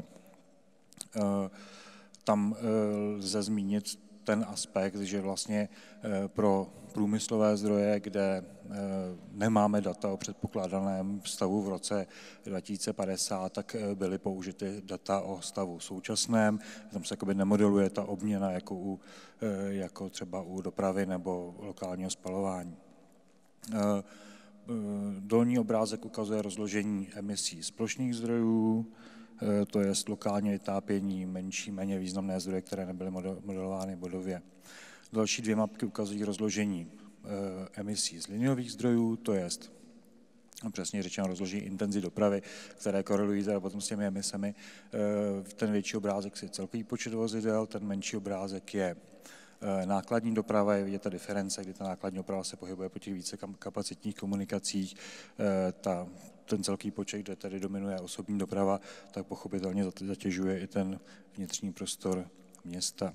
Tam lze zmínit ten aspekt, že vlastně pro průmyslové zdroje, kde nemáme data o předpokládaném stavu v roce dva tisíce padesát, tak byly použity data o stavu současném. Tam se jakoby nemodeluje ta obměna jako, u, jako třeba u dopravy nebo lokálního spalování. Dolní obrázek ukazuje rozložení emisí z plošných zdrojů, to je lokálně vytápění, menší, méně významné zdroje, které nebyly modelovány bodově. Další dvě mapky ukazují rozložení emisí z liniových zdrojů, to je přesně řečeno rozložení intenzit dopravy, které korelují teda potom s těmi emisemi. Ten větší obrázek je celkový počet vozidel, ten menší obrázek je Nákladní doprava je vidět ta diference, kdy ta nákladní doprava se pohybuje po těch více kapacitních komunikacích. Ta, ten celký počet, kde tady dominuje osobní doprava, tak pochopitelně zatěžuje i ten vnitřní prostor města.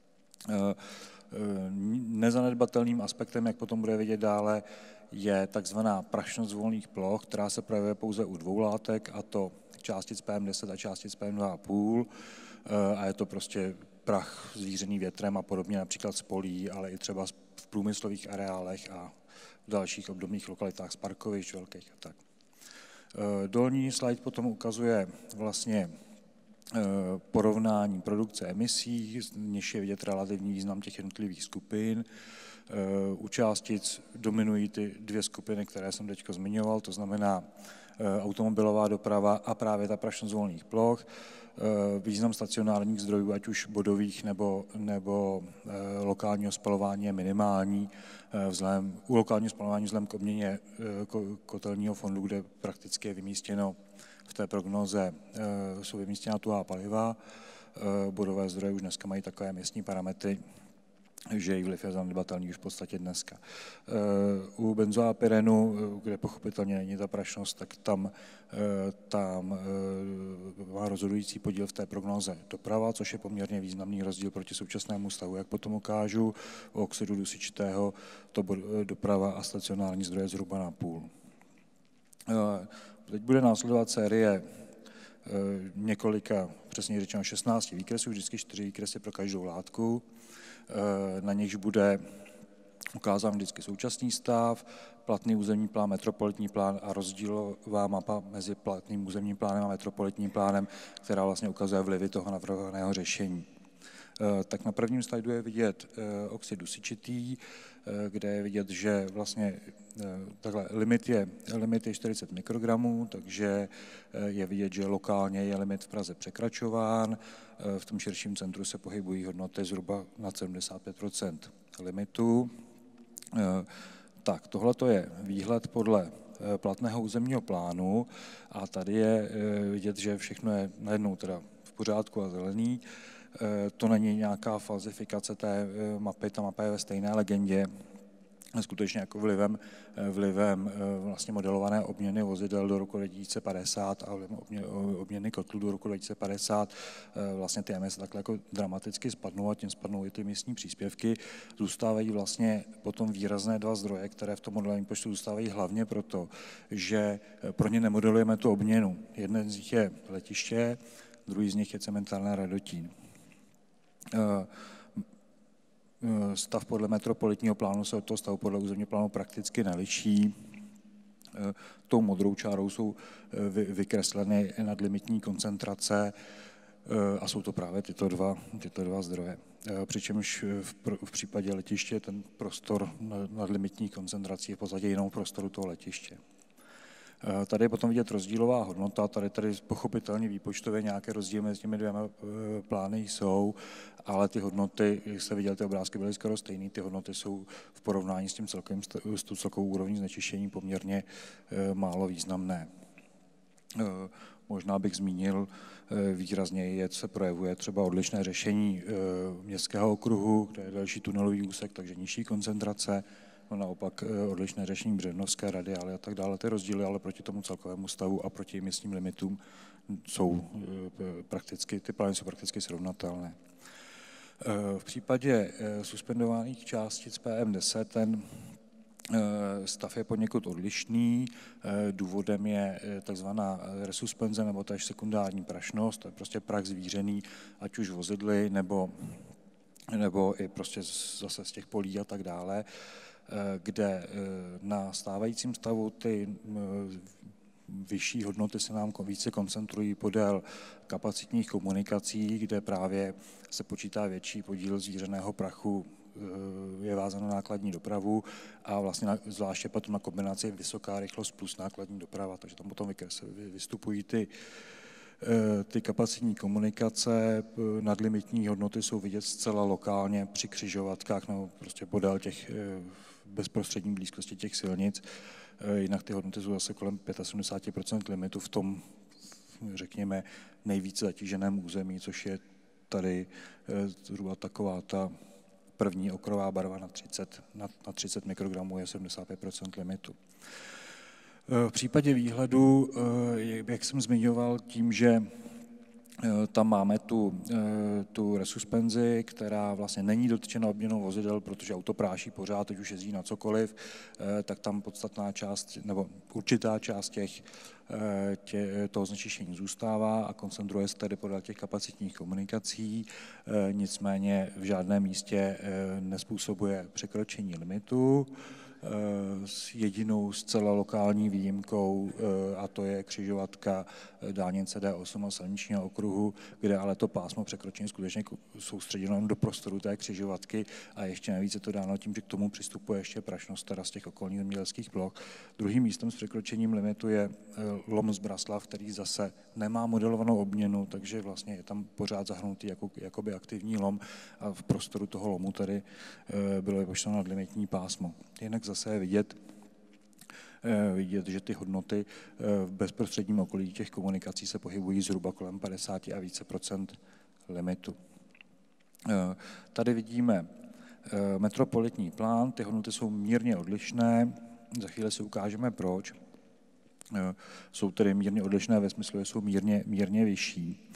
Nezanedbatelným aspektem, jak potom bude vidět dále, je takzvaná prašnost volných ploch, která se projevuje pouze u dvou látek, a to částic P M deset a částic P M dva a půl. A je to prostě prach zvířený větrem a podobně, například z polí, ale i třeba v průmyslových areálech a v dalších obdobných lokalitách z parkovišť velkých a tak. Dolní slide potom ukazuje vlastně porovnání produkce emisí, z níž je vidět relativní význam těch jednotlivých skupin. U částic dominují ty dvě skupiny, které jsem teď zmiňoval, to znamená automobilová doprava a právě ta prašnost volných ploch. Význam stacionárních zdrojů, ať už bodových nebo, nebo lokálního spalování, je minimální. Vzhledem, u lokálního spalování vzhledem k obměně kotelního fondu, kde prakticky je vymístěno v té prognoze, jsou vymístěna tuhá paliva. Bodové zdroje už dneska mají takové městní parametry, že jejich vliv je zanedbatelný už v podstatě dneska. U benzoapyrenu, kde pochopitelně není ta prašnost, tak tam, tam má rozhodující podíl v té prognóze doprava, což je poměrně významný rozdíl proti současnému stavu, jak potom ukážu. U oxidu dusičitého to doprava a stacionární zdroje zhruba na půl. Teď bude následovat série několika, přesně řečeno šestnácti výkresů, vždycky čtyři výkresy pro každou látku. Na nichž bude ukázán vždycky současný stav, platný územní plán, metropolitní plán a rozdílová mapa mezi platným územním plánem a metropolitním plánem, která vlastně ukazuje vlivy toho navrhovaného řešení. Tak na prvním slajdu je vidět oxid dusičitý, kde je vidět, že vlastně takhle limit je, limit je čtyřicet mikrogramů, takže je vidět, že lokálně je limit v Praze překračován. V tom širším centru se pohybují hodnoty zhruba na sedmdesát pět procent limitu. Tak, tohle je výhled podle platného územního plánu a tady je vidět, že všechno je najednou teda v pořádku a zelený. To není nějaká falzifikace té mapy, ta mapa je ve stejné legendě, skutečně jako vlivem, vlivem vlastně modelované obměny vozidel do roku dva tisíce padesát a vlivem obměny kotlů do roku dva tisíce padesát vlastně ty emise takhle jako dramaticky spadnou a tím spadnou i ty místní příspěvky. Zůstávají vlastně potom výrazné dva zdroje, které v tom modelovém počtu zůstávají hlavně proto, že pro ně nemodelujeme tu obměnu. Jeden z nich je letiště, druhý z nich je cementárna Radotín. Stav podle metropolitního plánu se od toho stavu podle územního plánu prakticky neliší. Tou modrou čárou jsou vykresleny nadlimitní koncentrace a jsou to právě tyto dva, tyto dva zdroje. Přičemž v případě letiště ten prostor nadlimitní koncentrací je v podstatě jinou prostoru toho letiště. Tady je potom vidět rozdílová hodnota, tady, tady pochopitelně výpočtově nějaké rozdíly mezi těmi dvěma plány jsou, ale ty hodnoty, jak jste viděli, ty obrázky byly skoro stejné, ty hodnoty jsou v porovnání s tím celkovým, s tou celkovou úrovní znečištění poměrně málo významné. Možná bych zmínil výrazněji, se projevuje třeba odlišné řešení městského okruhu, kde je další tunelový úsek, takže nižší koncentrace, no naopak odlišné řešení Břevnovské, Radiály a tak dále. Ty rozdíly ale proti tomu celkovému stavu a proti místním limitům jsou prakticky, ty plány jsou prakticky srovnatelné. V případě suspendovaných částic P M deset ten stav je poněkud odlišný. Důvodem je takzvaná resuspenze nebo též sekundární prašnost, to je prostě prach zvířený, ať už vozidly nebo, nebo i prostě zase z těch polí a tak dále, kde na stávajícím stavu ty vyšší hodnoty se nám více koncentrují podél kapacitních komunikací, kde právě se počítá větší podíl zvířeného prachu, je vázán na nákladní dopravu a vlastně na, zvláště potom na kombinaci vysoká rychlost plus nákladní doprava, takže tam potom vystupují ty, ty kapacitní komunikace, nadlimitní hodnoty jsou vidět zcela lokálně při křižovatkách nebo prostě podél těch bezprostřední blízkosti těch silnic. Jinak ty hodnoty jsou zase kolem sedmdesát pět procent limitu v tom, řekněme, nejvíce zatíženém území, což je tady zhruba taková ta první okrová barva na třicet, na, na třicet mikrogramů je sedmdesát pět procent limitu. V případě výhledu, jak jsem zmiňoval, tím, že tam máme tu, tu resuspenzi, která vlastně není dotčena obměnou vozidel, protože auto práší pořád, teď už jezdí na cokoliv, tak tam podstatná část, nebo určitá část těch, tě, toho znečištění zůstává a koncentruje se tedy podle těch kapacitních komunikací, nicméně v žádném místě nezpůsobuje překročení limitu. S jedinou zcela lokální výjimkou, a to je křižovatka dálnice D osm a silničního okruhu, kde ale to pásmo překročení skutečně soustředěno jen do prostoru té křižovatky a ještě navíc je to dáno tím, že k tomu přistupuje ještě prašnost teda z těch okolních zemědělských ploch. Druhým místem s překročením limitu je lom Zbraslav, který zase nemá modelovanou obměnu, takže vlastně je tam pořád zahrnutý jako, jakoby aktivní lom a v prostoru toho lomu tady bylo vypočteno nadlimitní pásmo. Jinak zase je vidět, vidět, že ty hodnoty v bezprostředním okolí těch komunikací se pohybují zhruba kolem padesát a více procent limitu. Tady vidíme metropolitní plán, ty hodnoty jsou mírně odlišné, za chvíli si ukážeme proč. Jsou tedy mírně odlišné ve smyslu, že jsou mírně, mírně vyšší.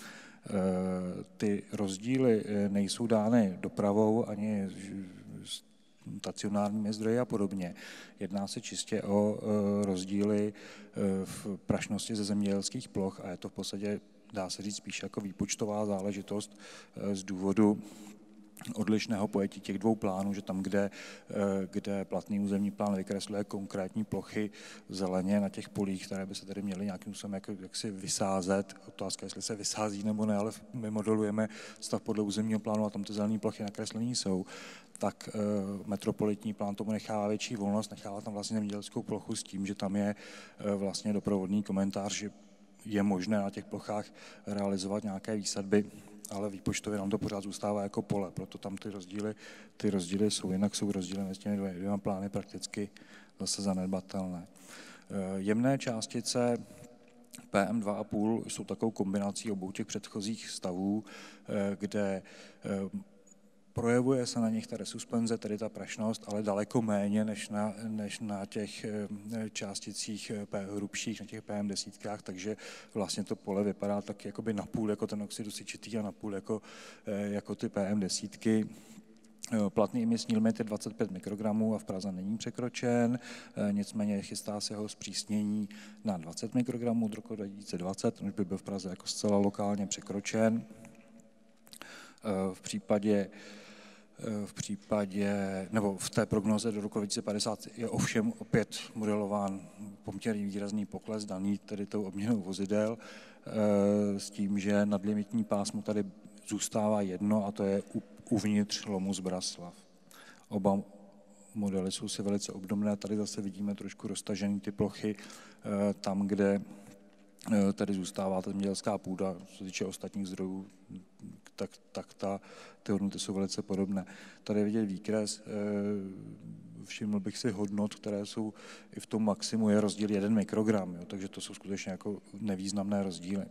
Ty rozdíly nejsou dány dopravou ani stacionárními zdroji a podobně. Jedná se čistě o rozdíly v prašnosti ze zemědělských ploch a je to v podstatě, dá se říct, spíš jako výpočtová záležitost z důvodu odlišného pojetí těch dvou plánů, že tam, kde, kde platný územní plán vykresluje konkrétní plochy zeleně na těch polích, které by se tady měly nějakým způsobem jak, jak si vysázet. Otázka, jestli se vysází nebo ne, ale my modelujeme stav podle územního plánu a tam ty zelené plochy nakreslení jsou. Tak e, metropolitní plán tomu nechává větší volnost, nechává tam vlastně zemědělskou plochu s tím, že tam je e, vlastně doprovodný komentář, že je možné na těch plochách realizovat nějaké výsadby, ale výpočtově nám to pořád zůstává jako pole, proto tam ty rozdíly, ty rozdíly jsou, jinak jsou rozdíly mezi těmi dvěma plány prakticky zase zanedbatelné. E, jemné částice P M dva a půl jsou takovou kombinací obou těch předchozích stavů, e, kde e, projevuje se na nich ta resuspenze, tedy ta prašnost, ale daleko méně než na, než na těch částicích hrubších, na těch P M desítkách, takže vlastně to pole vypadá tak jakoby napůl jako ten oxid dusičitý a napůl jako, jako ty P M desítky. Platný emisní limit je dvacet pět mikrogramů a v Praze není překročen, nicméně chystá se jeho zpřísnění na dvacet mikrogramů od roku dva tisíce dvacet, už by byl v Praze jako zcela lokálně překročen. V případě V případě, nebo v té prognoze do roku dva tisíce padesát je ovšem opět modelován poměrně výrazný pokles daný tedy tou obměnou vozidel s tím, že nadlimitní pásmo tady zůstává jedno a to je uvnitř lomu Zbraslav. Oba modely jsou si velice obdobné, tady zase vidíme trošku roztažené ty plochy tam, kde tady zůstává ta zemědělská půda, co se týče ostatních zdrojů, tak, tak ta, ty hodnoty jsou velice podobné. Tady je vidět výkres, všiml bych si hodnot, které jsou i v tom maximu, je rozdíl jeden mikrogram, jo, takže to jsou skutečně jako nevýznamné rozdíly.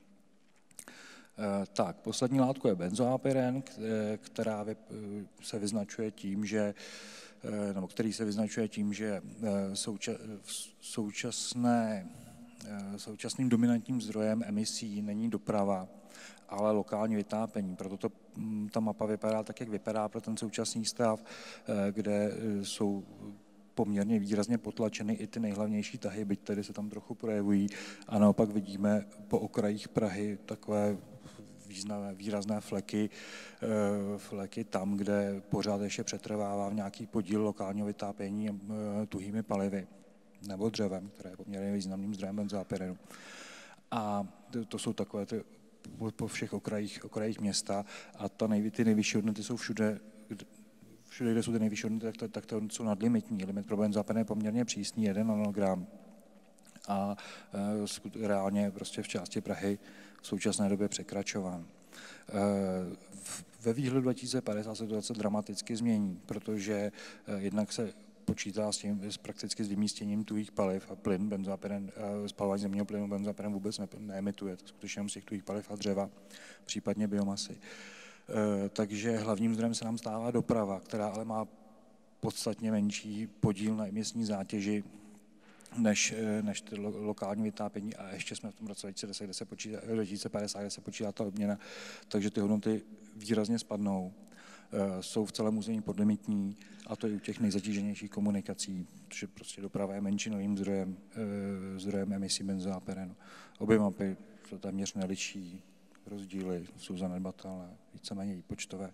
Tak, poslední látku je benzoapyren, která se vyznačuje tím, že nebo který se vyznačuje tím, že v současné Současným dominantním zdrojem emisí není doprava, ale lokální vytápění. Proto to, ta mapa vypadá tak, jak vypadá pro ten současný stav, kde jsou poměrně výrazně potlačeny i ty nejhlavnější tahy, byť tedy se tam trochu projevují. A naopak vidíme po okrajích Prahy takové významné, výrazné fleky, fleky tam, kde pořád ještě přetrvává nějaký podíl lokálního vytápění tuhými palivy nebo dřevem, které je poměrně významným zdrojem benzoapyrenu. A to, to jsou takové ty po všech okrajích, okrajích města a ta nej, ty nejvyšší hodnoty jsou všude, všude, kde jsou ty nejvyšší hodnoty, tak to, tak to jsou nadlimitní. Limit pro benzoapyren je poměrně přísný, jeden nanogram. A e, reálně prostě v části Prahy v současné době překračován. E, ve výhledu dva tisíce padesát se situace dramaticky změní, protože e, jednak se počítá s tím, s prakticky s vymístěním tuhých paliv a plyn, benzoapyren, spalování zemního plynu benzoapyren vůbec ne, neemituje, to skutečně z těch tuhých paliv a dřeva, případně biomasy. Takže hlavním zdrojem se nám stává doprava, která ale má podstatně menší podíl na emisní zátěži než, než ty lo, lokální vytápění a ještě jsme v tom roce dva tisíce deset, kde se počítá, dva tisíce padesát, kde se počítá ta odměna, takže ty hodnoty výrazně spadnou. Jsou v celém území podlimitní a to i u těch nejzatíženějších komunikací, protože prostě doprava je menšinovým zdrojem, zdrojem emisí benzoaperenu. Obě mapy to téměř neličí, rozdíly jsou zanedbatelné, víceméně výpočtové.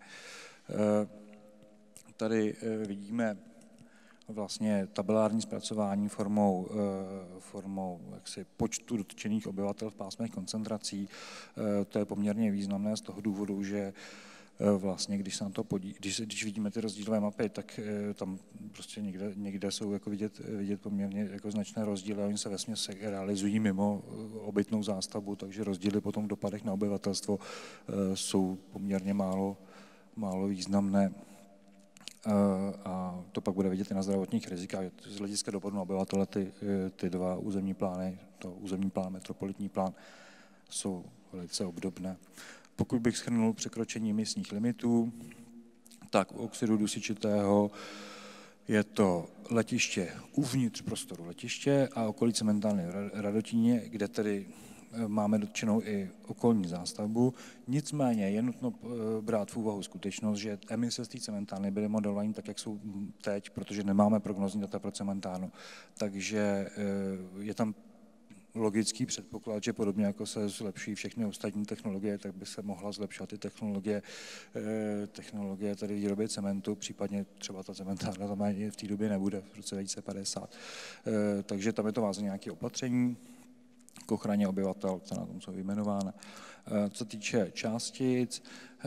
Tady vidíme vlastně tabelární zpracování formou, formou jaksi počtu dotčených obyvatel v pásmech koncentrací. To je poměrně významné z toho důvodu, že vlastně, když se na to podí, když, když vidíme ty rozdílové mapy, tak tam prostě někde, někde jsou jako vidět, vidět poměrně jako značné rozdíly a oni se vesměs realizují mimo obytnou zástavbu, takže rozdíly potom v dopadech na obyvatelstvo jsou poměrně málo, málo významné. A to pak bude vidět i na zdravotních rizikách. Z hlediska dopadu na obyvatele ty, ty dva územní plány, to územní plán, metropolitní plán, jsou velice obdobné. Pokud bych shrnul překročení emisních limitů, tak u oxidu dusičitého je to letiště uvnitř prostoru letiště a okolí cementárny v Radotíně, kde tedy máme dotčenou i okolní zástavbu. Nicméně je nutno brát v úvahu skutečnost, že emise z té cementárny byly modelovány tak, jak jsou teď, protože nemáme prognózní data pro cementárnu. Takže je tam logický předpoklad, že podobně jako se zlepší všechny ostatní technologie, tak by se mohla zlepšovat i technologie, technologie tady výroby cementu, případně třeba ta cementárna tam ani v té době nebude v roce dva tisíce padesát. Takže tam je to vázané nějaké opatření k ochraně obyvatel, které na tom jsou vyjmenovány. Co týče částic,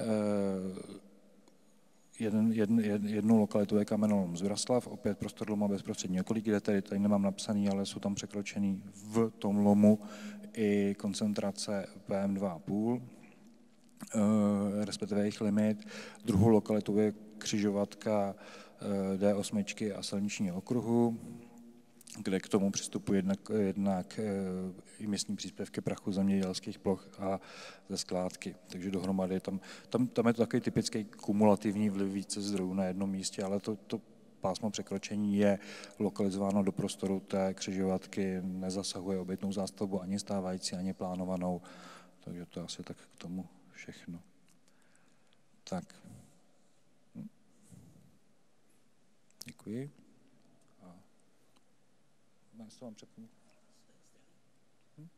Jeden, jedn, jednou lokalitou je kamenolom Zvraslav, opět prostor lomu a bezprostřední okolí, kde tady, tady nemám napsaný, ale jsou tam překročený v tom lomu i koncentrace P M dva celá pět, respektive jejich limit. Druhou lokalitou je křižovatka D osm a silničního okruhu, kde k tomu přistupují jednak, jednak i místní příspěvky prachu zemědělských ploch a ze skládky. Takže dohromady tam, tam, tam je to takový typický kumulativní vliv více zdrojů na jednom místě, ale to, to pásmo překročení je lokalizováno do prostoru té křižovatky, nezasahuje obytnou zástavbu ani stávající, ani plánovanou. Takže to asi tak k tomu všechno. Tak. Hm. Děkuji. To vám přepnu. Hm?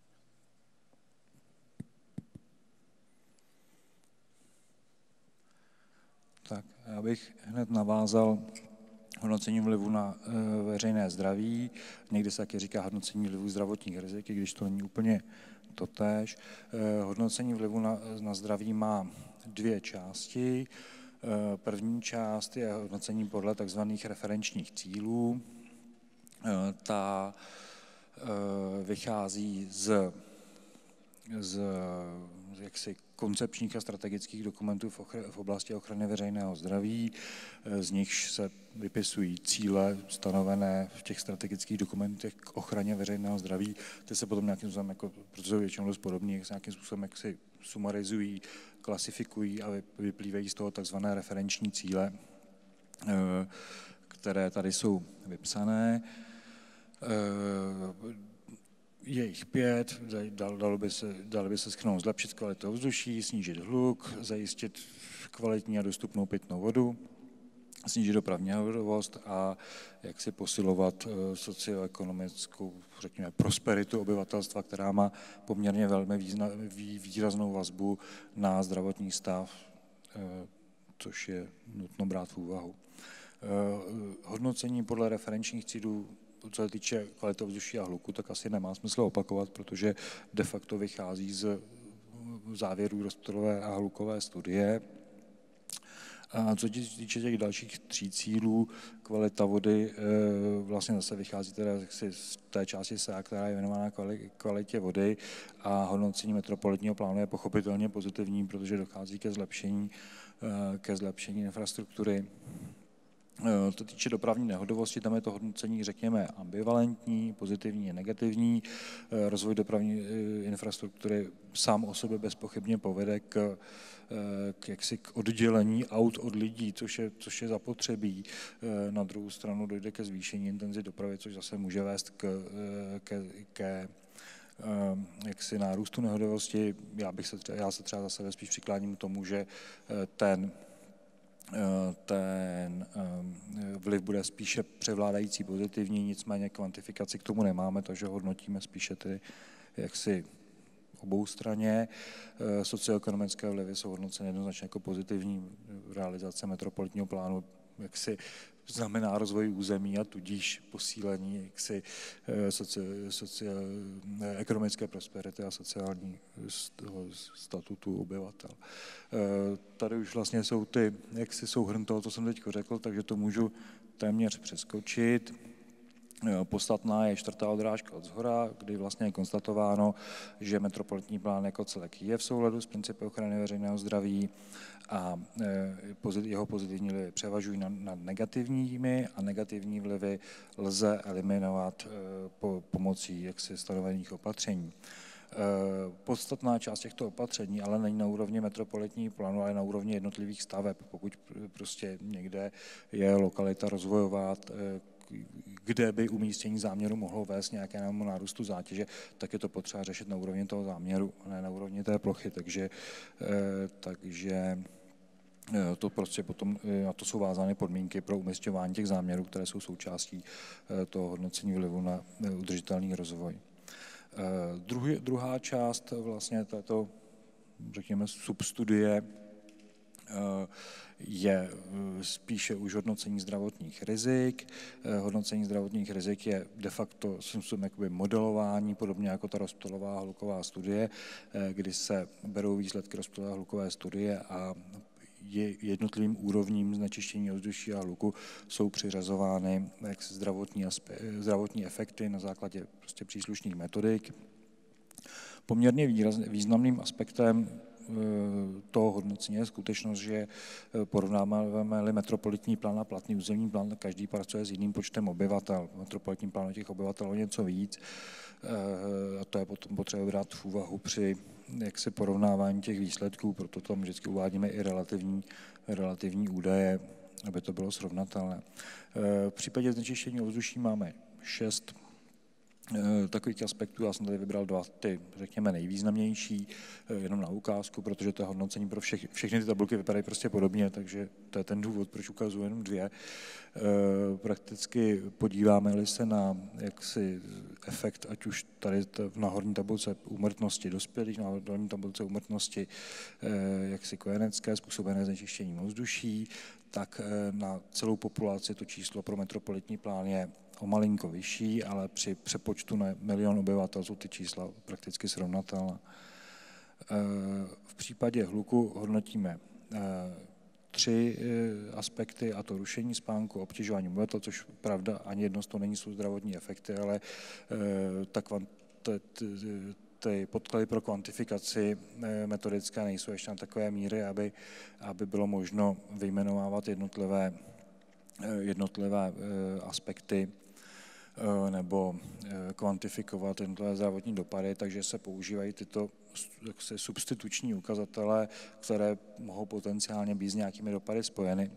Tak, já bych hned navázal hodnocení vlivu na e, veřejné zdraví. Někdy se taky říká hodnocení vlivu zdravotních rizik, i když to není úplně totéž. E, hodnocení vlivu na, na zdraví má dvě části. E, první část je hodnocení podle tzv. Referenčních cílů. Ta vychází z, z jaksi koncepčních a strategických dokumentů v, ochr- v oblasti ochrany veřejného zdraví, z nichž se vypisují cíle stanovené v těch strategických dokumentech k ochraně veřejného zdraví. Ty se potom nějakým způsobem, jako, protože jsou většinou dost podobný, se nějakým způsobem jak si sumarizují, klasifikují a vyplývají z toho takzvané referenční cíle, které tady jsou vypsané. Je jich pět, dalo by se, dalo by se shrnout, zlepšit kvalitu ovzduší, snížit hluk, zajistit kvalitní a dostupnou pitnou vodu, snížit dopravní hodovost a jak si posilovat socioekonomickou, řekněme, prosperitu obyvatelstva, která má poměrně velmi výraznou vazbu na zdravotní stav, což je nutno brát v úvahu. Hodnocení podle referenčních cílů, co se týče kvality ovzduší a hluku, tak asi nemá smysl opakovat, protože de facto vychází z závěrů rozptylové a hlukové studie. A co se týče těch dalších tří cílů, kvalita vody vlastně zase vychází teda z té části S E A, která je věnovaná kvalitě vody, a hodnocení metropolitního plánu je pochopitelně pozitivní, protože dochází ke zlepšení, ke zlepšení infrastruktury To týče dopravní nehodovosti, tam je to hodnocení, řekněme, ambivalentní, pozitivní a negativní. Rozvoj dopravní infrastruktury sám o sobě bezpochybně povede k, k, jaksi k oddělení aut od lidí, což je, což je zapotřebí. Na druhou stranu dojde ke zvýšení intenzity dopravy, což zase může vést k, ke, ke jaksi nárůstu nehodovosti. Já, bych se třeba, já se třeba zase spíš přikláním k tomu, že ten ten vliv bude spíše převládající pozitivní, nicméně kvantifikaci k tomu nemáme, takže hodnotíme spíše ty jaksi obou straně. Socioekonomické vlivy jsou hodnoceny jednoznačně jako pozitivní. Realizace metropolitního plánu jaksi znamená rozvoj území a tudíž posílení jaksi soci, soci, ekonomické prosperity a sociální statutu obyvatel. Tady už vlastně jsou ty, jaksi souhrn toho, co jsem teď řekl, takže to můžu téměř přeskočit. Podstatná je čtvrtá odrážka od shora, kdy vlastně je konstatováno, že metropolitní plán jako celek je v souladu s principy ochrany veřejného zdraví a jeho pozitivní vlivy převažují nad negativními a negativní vlivy lze eliminovat pomocí jaksi stanovených opatření. Podstatná část těchto opatření ale není na úrovni metropolitního plánu, ale na úrovni jednotlivých staveb. Pokud prostě někde je lokalita rozvojová, kde by umístění záměru mohlo vést nějakému nárůstu zátěže, tak je to potřeba řešit na úrovni toho záměru, ne na úrovni té plochy. Takže, takže to prostě potom, na to jsou vázány podmínky pro umisťování těch záměrů, které jsou součástí toho hodnocení vlivu na udržitelný rozvoj. Druhý, druhá část vlastně této, řekněme, substudie je spíše už hodnocení zdravotních rizik. Hodnocení zdravotních rizik je de facto způsobem jakoby modelování, podobně jako ta rozptylová hluková studie, kdy se berou výsledky rozptylové hlukové studie a jednotlivým úrovním znečištění ovzduší a hluku jsou přiřazovány zdravotní, zdravotní efekty na základě prostě příslušných metodik. Poměrně významným aspektem toho hodnocení je skutečnost, že porovnáváme-li metropolitní plán a platný územní plán, každý pracuje s jiným počtem obyvatel. V metropolitním plánu těch obyvatel je něco víc a to je potom potřeba brát v úvahu při jaksi porovnávání těch výsledků, proto tam vždycky uvádíme i relativní, relativní údaje, aby to bylo srovnatelné. V případě znečištění ovzduší máme šest takových aspektů, já jsem tady vybral dva, ty, řekněme, nejvýznamnější, jenom na ukázku, protože to je hodnocení pro všech, všechny ty tabulky vypadají prostě podobně, takže to je ten důvod, proč ukazuji jenom dvě. Prakticky podíváme-li se na jaksi efekt, ať už tady na horní tabulce úmrtnosti dospělých, na dolní tabulce úmrtnosti jaksi kojenecké, způsobené znečištěním ovzduší, tak na celou populaci to číslo pro metropolitní plán je o malinko vyšší, ale při přepočtu na milion obyvatel jsou ty čísla prakticky srovnatelná. V případě hluku hodnotíme tři aspekty, a to rušení spánku, obtěžování obyvatel, což pravda, ani jedno z toho není jsou zdravotní efekty, ale ta ty podklady pro kvantifikaci metodické nejsou ještě na takové míry, aby, aby bylo možno vyjmenovávat jednotlivé, jednotlivé aspekty nebo kvantifikovat jednotlivé zdravotní dopady, takže se používají tyto jaksi substituční ukazatele, které mohou potenciálně být s nějakými dopady spojeny.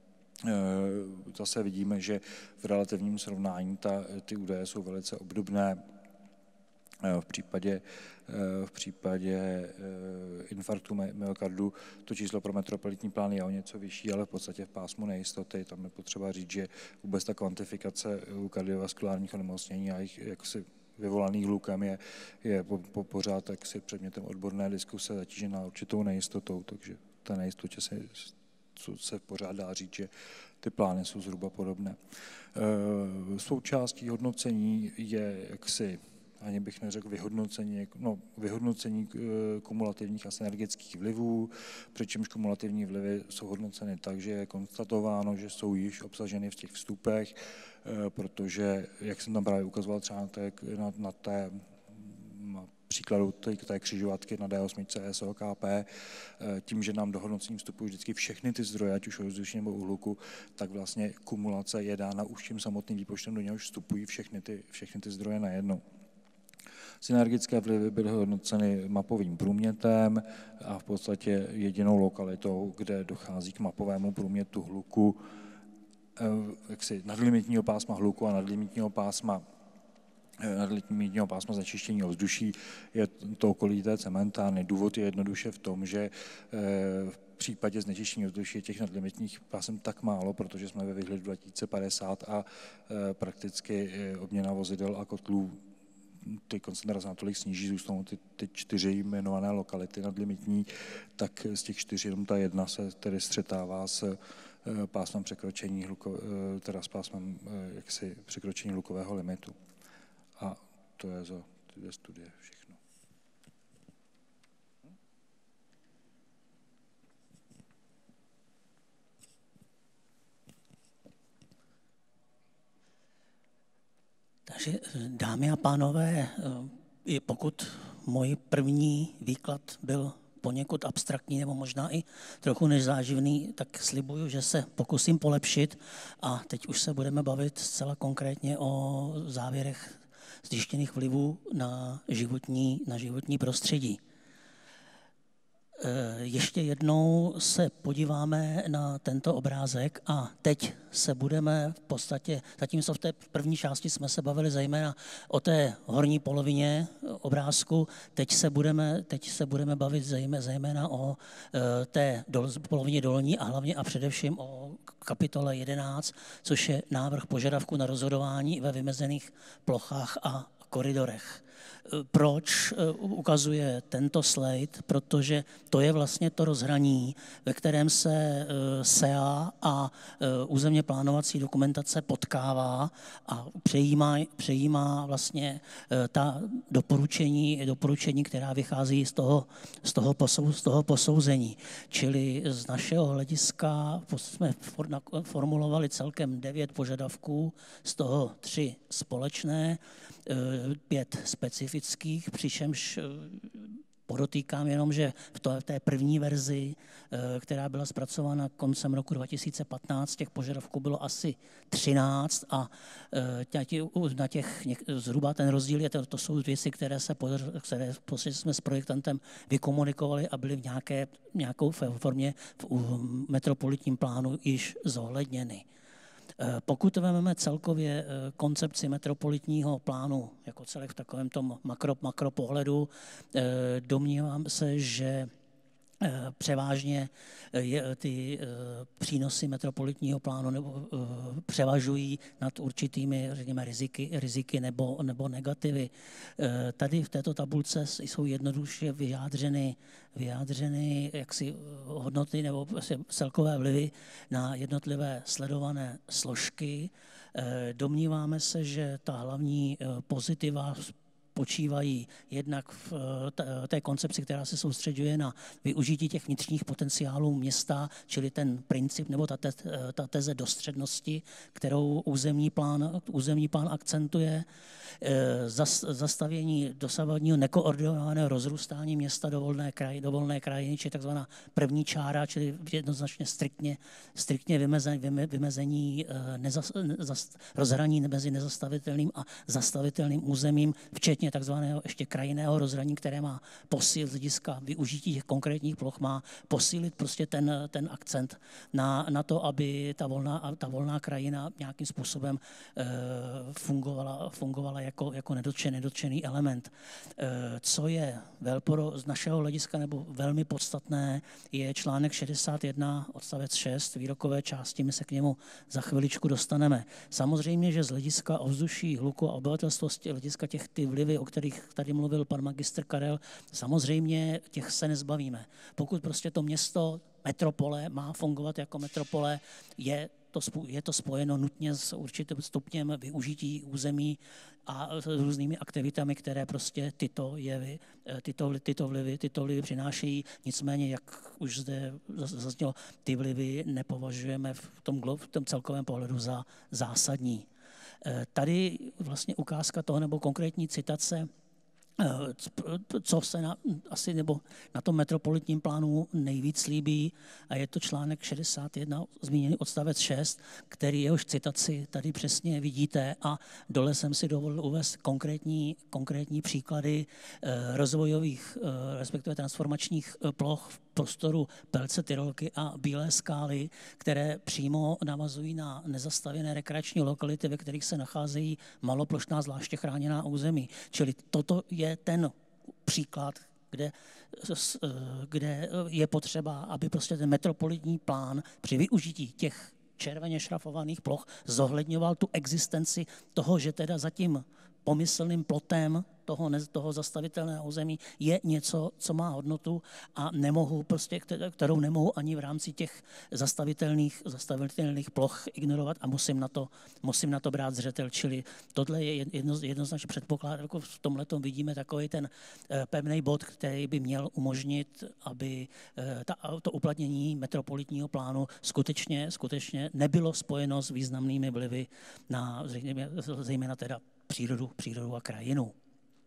Zase vidíme, že v relativním srovnání ta, ty údaje jsou velice obdobné. V případě, v případě infarktu myokardu to číslo pro metropolitní plán je o něco vyšší, ale v podstatě v pásmu nejistoty. Tam je potřeba říct, že vůbec ta kvantifikace u kardiovaskulárních onemocnění a jejich jaksi vyvolaných hlukem je, je po, po pořád jaksi předmětem odborné diskuse zatížená určitou nejistotou, takže ta nejistotě se, se pořád dá říct, že ty plány jsou zhruba podobné. Součástí hodnocení je jaksi ani bych neřekl vyhodnocení, no, vyhodnocení kumulativních a synergických vlivů, přičemž kumulativní vlivy jsou hodnoceny tak, že je konstatováno, že jsou již obsaženy v těch vstupech, protože, jak jsem tam právě ukazoval třeba na té, na, na té příkladu té křižovatky na D osm S O K P, tím, že nám do hodnocení vstupují vždycky všechny ty zdroje, ať už ovzduší nebo uhluku, tak vlastně kumulace je dána už tím samotným výpočtem, do něhož vstupují všechny ty, všechny ty zdroje najednou. Synergické vlivy byly hodnoceny mapovým průmětem a v podstatě jedinou lokalitou, kde dochází k mapovému průmětu hluku, jaksi nadlimitního pásma hluku a nadlimitního pásma nadlimitního pásma znečištění ovzduší, je to okolí té cementárny. Důvod je jednoduše v tom, že v případě znečištění ovzduší je těch nadlimitních pásem tak málo, protože jsme ve výhledu dva tisíce padesát a prakticky obměna vozidel a kotlů ty koncentrace natolik sníží, zůstanou ty, ty čtyři jmenované lokality nadlimitní, tak z těch čtyř jenom ta jedna se tedy střetává s pásmem překročení, hluko, teda s pásmem jaksi překročení hlukového limitu. A to je za ty dvě studie všechno. Takže, dámy a pánové, i pokud můj první výklad byl poněkud abstraktní nebo možná i trochu nezáživný, tak slibuju, že se pokusím polepšit a teď už se budeme bavit zcela konkrétně o závěrech zjištěných vlivů na životní, na životní prostředí. Ještě jednou se podíváme na tento obrázek a teď se budeme v podstatě, zatímco v té první části jsme se bavili zejména o té horní polovině obrázku, teď se budeme, teď se budeme bavit zejména o té dol, polovině dolní a hlavně a především o kapitole jedenáct, což je návrh požadavku na rozhodování ve vymezených plochách a koridorech. Proč ukazuje tento slide? Protože to je vlastně to rozhraní, ve kterém se S E A a územně plánovací dokumentace potkává a přejímá, přejímá vlastně ta doporučení, doporučení, která vychází z toho, z toho, posou, z toho posouzení. Čili z našeho hlediska jsme formulovali celkem devět požadavků, z toho tři společné, pět specifických, přičemž podotýkám jenom, že v té první verzi, která byla zpracována koncem roku dva tisíce patnáct, těch požadavků bylo asi třináct a na těch zhruba ten rozdíl je, to, to jsou věci, které, se podař, které jsme s projektantem vykomunikovali a byly v nějaké, nějakou formě v metropolitním plánu již zohledněny. Pokud vezmeme celkově koncepci metropolitního plánu jako celek v takovém tom makro, makropohledu, domnívám se, že převážně je, ty přínosy metropolitního plánu nebo, převažují nad určitými, řekněme, riziky, riziky nebo, nebo negativy. Tady v této tabulce jsou jednoduše vyjádřeny, vyjádřeny jaksi hodnoty nebo celkové vlivy na jednotlivé sledované složky. Domníváme se, že ta hlavní pozitiva počívají jednak v té koncepci, která se soustředuje na využití těch vnitřních potenciálů města, čili ten princip nebo ta, te, ta teze dostřednosti, kterou územní plán, územní plán akcentuje, zastavění dosavadního nekoordinovaného rozrůstání města do volné, kraj, do volné krajiny, či takzvaná první čára, čili jednoznačně striktně, striktně vymezení, vymezení nezas, nezas, rozhraní mezi nezastavitelným a zastavitelným územím, včetně takzvaného ještě krajinného rozhraní, které má posílit z hlediska využití těch konkrétních ploch, má posílit prostě ten, ten akcent na, na to, aby ta volná, ta volná krajina nějakým způsobem e, fungovala, fungovala jako, jako nedotčený, nedotčený element. E, co je velporo z našeho hlediska nebo velmi podstatné, je článek šedesát jedna odstavec šest výrokové části, my se k němu za chviličku dostaneme. Samozřejmě, že z hlediska ovzduší, hluku a obyvatelstva, z hlediska těch ty vlivy, o kterých tady mluvil pan magistr Karel, samozřejmě těch se nezbavíme. Pokud prostě to město, metropole, má fungovat jako metropole, je to, je to spojeno nutně s určitým stupněm využití území a s různými aktivitami, které prostě tyto jevy, tyto, tyto vlivy, tyto vlivy přinášejí. Nicméně, jak už zde zaznělo, ty vlivy nepovažujeme v tom, v tom celkovém pohledu za zásadní. Tady vlastně ukázka toho nebo konkrétní citace co se na, asi nebo na tom metropolitním plánu nejvíc líbí, a je to článek šedesát jedna, zmíněný odstavec šest, který jehož citaci tady přesně vidíte, a dole jsem si dovolil uvést konkrétní, konkrétní příklady eh, rozvojových, eh, respektive transformačních eh, ploch v prostoru Pelce, Tyrolky a Bílé skály, které přímo navazují na nezastavěné rekreační lokality, ve kterých se nacházejí maloplošná zvláště chráněná území. Čili toto je ten příklad, kde, kde je potřeba, aby prostě ten metropolitní plán při využití těch červeně šrafovaných ploch zohledňoval tu existenci toho, že teda za tím pomyslným plotem toho, toho zastavitelného území je něco, co má hodnotu a nemohu prostě, kterou nemohu ani v rámci těch zastavitelných, zastavitelných ploch ignorovat a musím na to, musím na to brát zřetel. Čili tohle je jedno, jednoznačně předpoklad, jako v tomhletom vidíme takový ten pevný bod, který by měl umožnit, aby ta, to uplatnění metropolitního plánu skutečně, skutečně nebylo spojeno s významnými vlivy na zřejmě, zejména teda přírodu, přírodu a krajinu.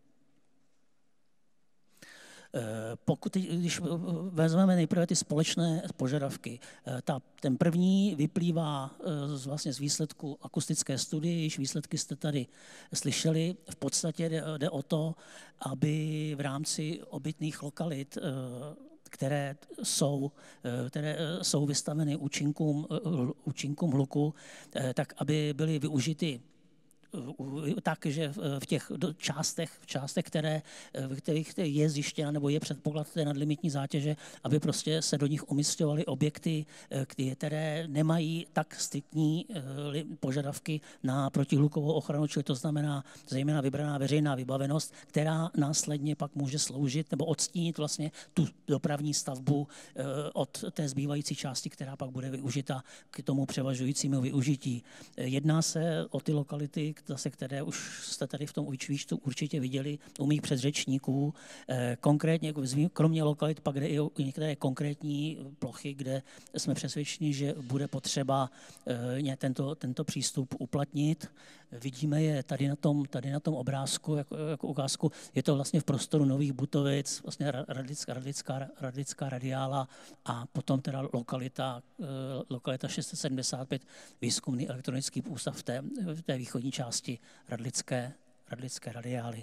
Pokud, když vezmeme nejprve ty společné požadavky, ta, ten první vyplývá z, vlastně z výsledku akustické studie, již výsledky jste tady slyšeli. V podstatě jde, jde o to, aby v rámci obytných lokalit, které jsou, které jsou vystaveny účinkům, účinkům hluku, tak aby byly využity tak, že v těch částech, v částech, které, v kterých je zjištěna nebo je předpoklad té nadlimitní zátěže, aby prostě se do nich umisťovaly objekty, které nemají tak striktní požadavky na protihlukovou ochranu, čili to znamená zejména vybraná veřejná vybavenost, která následně pak může sloužit nebo odstínit vlastně tu dopravní stavbu od té zbývající části, která pak bude využita k tomu převažujícímu využití. Jedná se o ty lokality, zase, které už jste tady v tom výčtu určitě viděli u mých předřečníků. Konkrétně, kromě lokalit, pak jde i o některé konkrétní plochy, kde jsme přesvědčeni, že bude potřeba tento, tento přístup uplatnit. Vidíme je tady na tom, tady na tom obrázku, jako, jako ukázku. Je to vlastně v prostoru Nových Butovic, vlastně radlická, radlická, radlická radiála a potom teda lokalita, lokalita šest set sedmdesát pět, výzkumný elektronický ústav v té, v té východní části radlické, radlické radiály.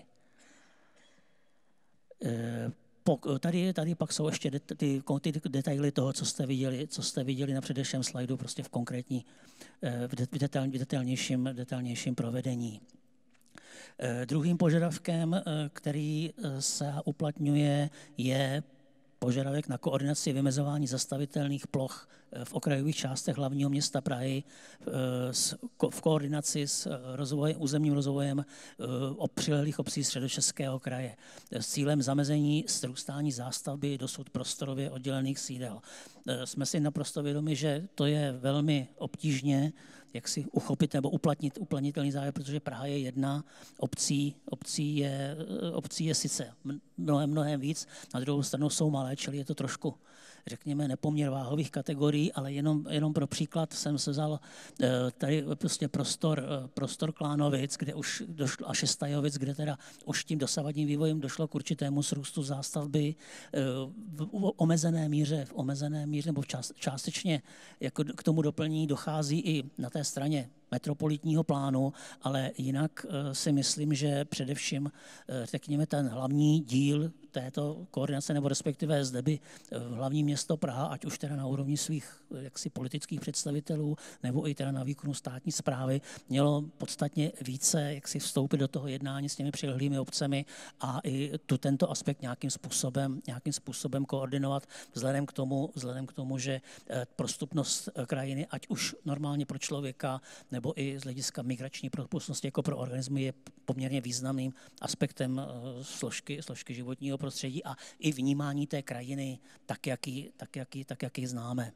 Tady, tady pak jsou ještě ty, ty detaily toho, co jste viděli, co jste viděli na předešlém slajdu, prostě v konkrétní, v, detail, v detailnějším, detailnějším provedení. Druhým požadavkem, který se uplatňuje, je požadavek na koordinaci vymezování zastavitelných ploch v okrajových částech hlavního města Prahy v koordinaci s rozvojem, územním rozvojem přilehlých obcí Středočeského kraje s cílem zamezení zrůstání zástavby dosud prostorově oddělených sídel. Jsme si naprosto vědomi, že to je velmi obtížně jak si uchopit nebo uplatnit uplatnitelný zájem, protože Praha je jedna, obcí, obcí, je, obcí je sice mnohem, mnohem víc, na druhou stranu jsou malé, čili je to trošku, řekněme, nepoměr váhových kategorií, ale jenom, jenom pro příklad jsem se vzal tady prostě prostor, prostor Klánovic, kde už došlo, a Šestajovic, kde teda už tím dosavadním vývojem došlo k určitému srůstu zástavby v omezené míře, v omezené míře nebo částečně jako k tomu doplnění dochází i na té straně metropolitního plánu, ale jinak si myslím, že především, řekněme, ten hlavní díl této koordinace, nebo respektive zde by hlavní město Praha, ať už teda na úrovni svých jaksi politických představitelů, nebo i teda na výkonu státní správy, mělo podstatně více jaksi vstoupit do toho jednání s těmi přilehlými obcemi a i tu tento aspekt nějakým způsobem, nějakým způsobem koordinovat, vzhledem k tomu, vzhledem k tomu, že prostupnost krajiny, ať už normálně pro člověka, nebo i z hlediska migrační propustnosti jako pro organismy je poměrně významným aspektem složky, složky životního prostředí a i vnímání té krajiny tak, jak ji, tak, jak ji, tak, jak ji známe.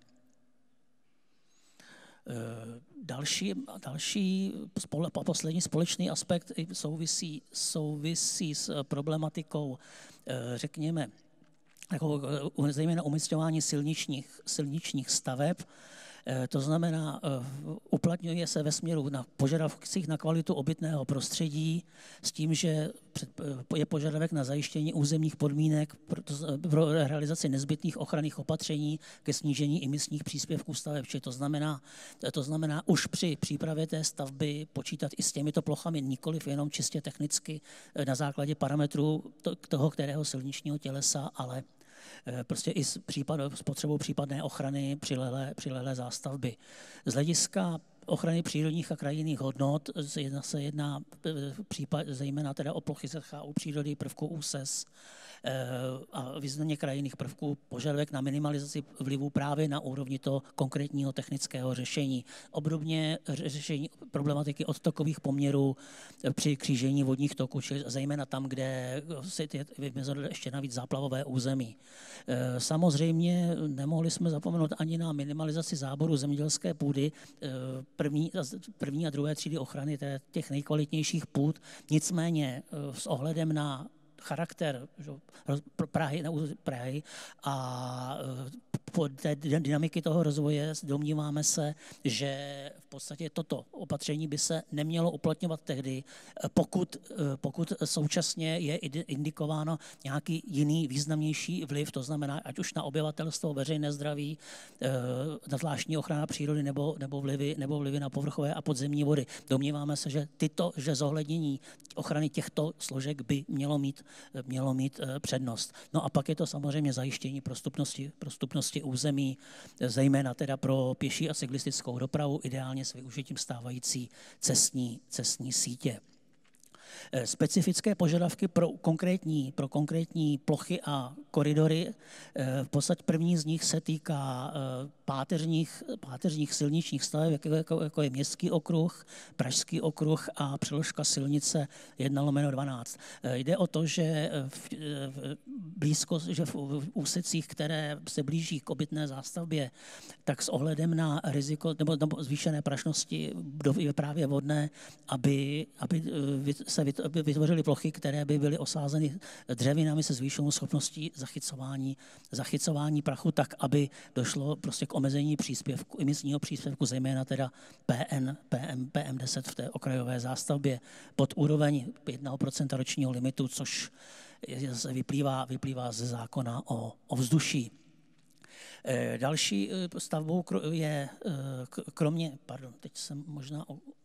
Další, další poslední společný aspekt souvisí, souvisí s problematikou, řekněme, jako zejména umisťování silničních, silničních staveb. To znamená, uplatňuje se ve směru na požadavcích na kvalitu obytného prostředí s tím, že je požadavek na zajištění územních podmínek pro realizaci nezbytných ochranných opatření ke snížení imisních příspěvků staveb. To znamená, to znamená už při přípravě té stavby počítat i s těmito plochami, nikoliv jenom čistě technicky na základě parametrů toho, kterého silničního tělesa, ale prostě i s, případ, s potřebou případné ochrany přilehlé, přilehlé zástavby. Z hlediska ochrany přírodních a krajinných hodnot jedna se jedná případ, zejména teda o plochy Z H U přírody, prvků úses a významně krajinných prvků, požadavek na minimalizaci vlivů právě na úrovni toho konkrétního technického řešení. Obdobně řešení problematiky odtokových poměrů při křížení vodních toků, čili zejména tam, kde se vymezilo ještě navíc záplavové území. Samozřejmě nemohli jsme zapomenout ani na minimalizaci záboru zemědělské půdy, první, první a druhé třídy ochrany těch nejkvalitnějších půd. Nicméně s ohledem na charakter Prahy, Prahy a po té dynamiky toho rozvoje domníváme se, že v podstatě toto opatření by se nemělo uplatňovat tehdy, pokud, pokud současně je indikováno nějaký jiný významnější vliv, to znamená ať už na obyvatelstvo, veřejné zdraví, na zvláštní ochrana přírody nebo, nebo, vlivy, nebo vlivy na povrchové a podzemní vody. Domníváme se, že tyto, že zohlednění ochrany těchto složek by mělo mít, mělo mít přednost. No a pak je to samozřejmě zajištění prostupnosti, prostupnosti území, zejména teda pro pěší a cyklistickou dopravu, ideálně s využitím stávající cestní, cestní sítě. Specifické požadavky pro konkrétní, pro konkrétní plochy a koridory. V podstatě první z nich se týká páteřních, páteřních silničních staveb, jako, jako, jako je Městský okruh, Pražský okruh a přeložka silnice jedna lomeno dvanáct. Jde o to, že v, v blízko, že v úsecích, které se blíží k obytné zástavbě, tak s ohledem na riziko nebo, nebo zvýšené prašnosti je právě vhodné, aby, aby se vytvořily plochy, které by byly osázeny dřevinami se zvýšenou schopností zachycování, zachycování prachu, tak, aby došlo prostě k omezení příspěvku, imisního příspěvku, zejména teda P N, P M, P M deset v té okrajové zástavbě pod úroveň jedna procenta ročního limitu, což zase vyplývá, vyplývá ze zákona o ovzduší. Další stavbou je kromě, pardon, teď jsem možná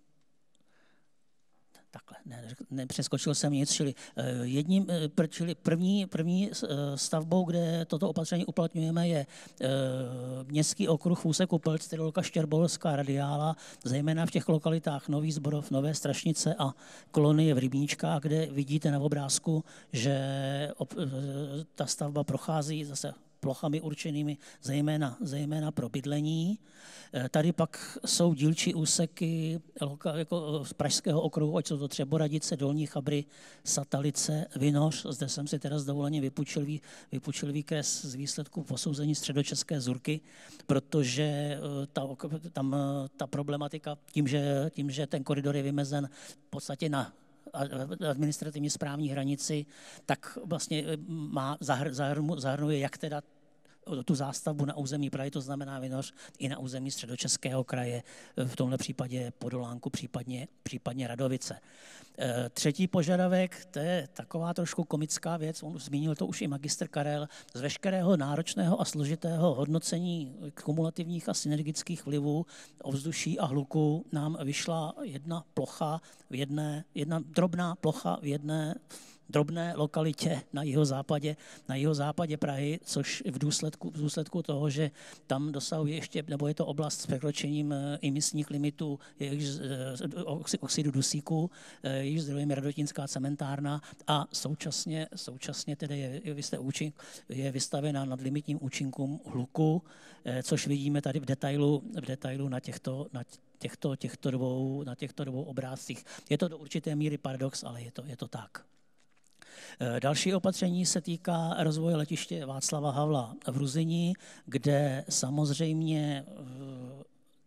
Takhle, ne, nepřeskočil jsem nic, čili, jedním, čili první, první stavbou, kde toto opatření uplatňujeme, je Městský okruh v úseku Plc, Tyrolka, Štěrbolská radiála, zejména v těch lokalitách Nový Zborov, Nové Strašnice a Kolonie v Rybníčkách, kde vidíte na obrázku, že ta stavba prochází zase plochami určenými zejména, zejména pro bydlení. Tady pak jsou dílčí úseky jako z Pražského okruhu, ať jsou to Třeboradice, Dolní Chabry, Satalice, Vinoř. Zde jsem si teda s dovolením vypůjčil, vypůjčil výkres z výsledků posouzení středočeské Zurky, protože ta, tam ta problematika tím že, tím, že ten koridor je vymezen v podstatě na administrativně správní hranici, tak vlastně má, zahr, zahrnu, zahrnuje jak teda tu zástavbu na území Prahy, to znamená Vinoř, i na území Středočeského kraje, v tomhle případě Podolánku, případně, případně Radovice. Třetí požadavek, to je taková trošku komická věc, on zmínil to už i magistr Karel, z veškerého náročného a složitého hodnocení kumulativních a synergických vlivů ovzduší a hluku nám vyšla jedna plocha v jedné, jedna drobná plocha v jedné drobné lokalitě na jihozápadě, na jihozápadě Prahy, což v důsledku, v důsledku toho, že tam dosahuje ještě, nebo je to oblast s překročením imisních limitů oxidu dusíku, jejíž zdrojem je Radotínská cementárna a současně, současně tedy je, je vystavena nadlimitním účinkům hluku, což vidíme tady v detailu, v detailu na těchto, na těchto, těchto dvou, na těchto dvou obrázcích. Je to do určité míry paradox, ale je to, je to tak. Další opatření se týká rozvoje letiště Václava Havla v Ruzyni, kde samozřejmě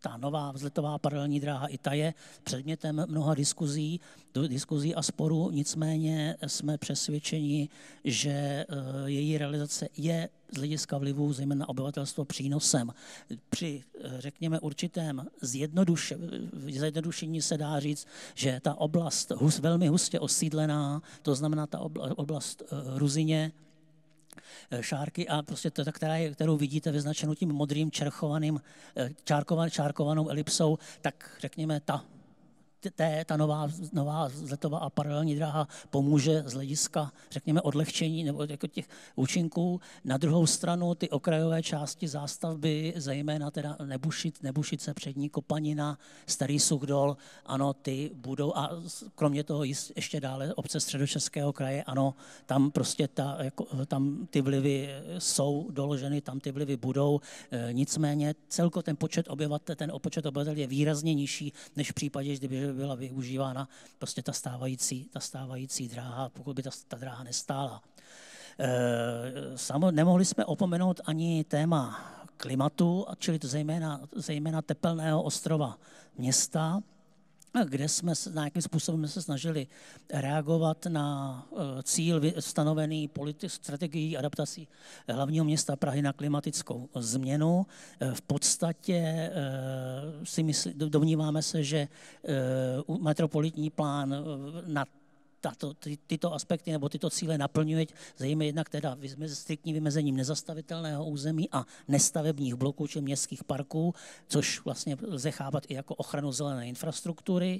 ta nová vzletová paralelní dráha, i ta je předmětem mnoha diskuzí, diskuzí a sporů, nicméně jsme přesvědčeni, že její realizace je z hlediska vlivu zejména na obyvatelstvo přínosem. Při, řekněme, určitém zjednodušení se dá říct, že ta oblast hus, velmi hustě osídlená, to znamená ta oblast Ruzyně, Šárky a prostě to, která je, kterou vidíte vyznačenou tím modrým čerchovaným, čárkovanou, čárkovanou elipsou, tak řekněme ta Té, ta nová, nová vzletová a paralelní dráha pomůže z hlediska, řekněme, odlehčení nebo jako těch účinků. Na druhou stranu ty okrajové části zástavby, zejména teda Nebušit, Nebušice, Přední Kopanina, Starý Suchdol, ano, ty budou, a kromě toho ještě dále obce Středočeského kraje, ano, tam prostě ta, jako, tam ty vlivy jsou doloženy, tam ty vlivy budou, e, nicméně celko ten počet obyvatel, ten počet obyvatel je výrazně nižší, než v případě, kdyby byla využívána prostě ta stávající, ta stávající dráha, pokud by ta, ta dráha nestála. E, samo, nemohli jsme opomenout ani téma klimatu, čili to zejména, zejména tepelného ostrova města, kde jsme nějakým způsobem se snažili reagovat na cíl stanovený politi- strategií adaptací hlavního města Prahy na klimatickou změnu. V podstatě si myslí, domníváme se, že metropolitní plán na tato, ty, tyto aspekty nebo tyto cíle naplňuje, zejména jednak teda striktním vymezením nezastavitelného území a nestavebních bloků či městských parků, což vlastně lze chápat i jako ochranu zelené infrastruktury.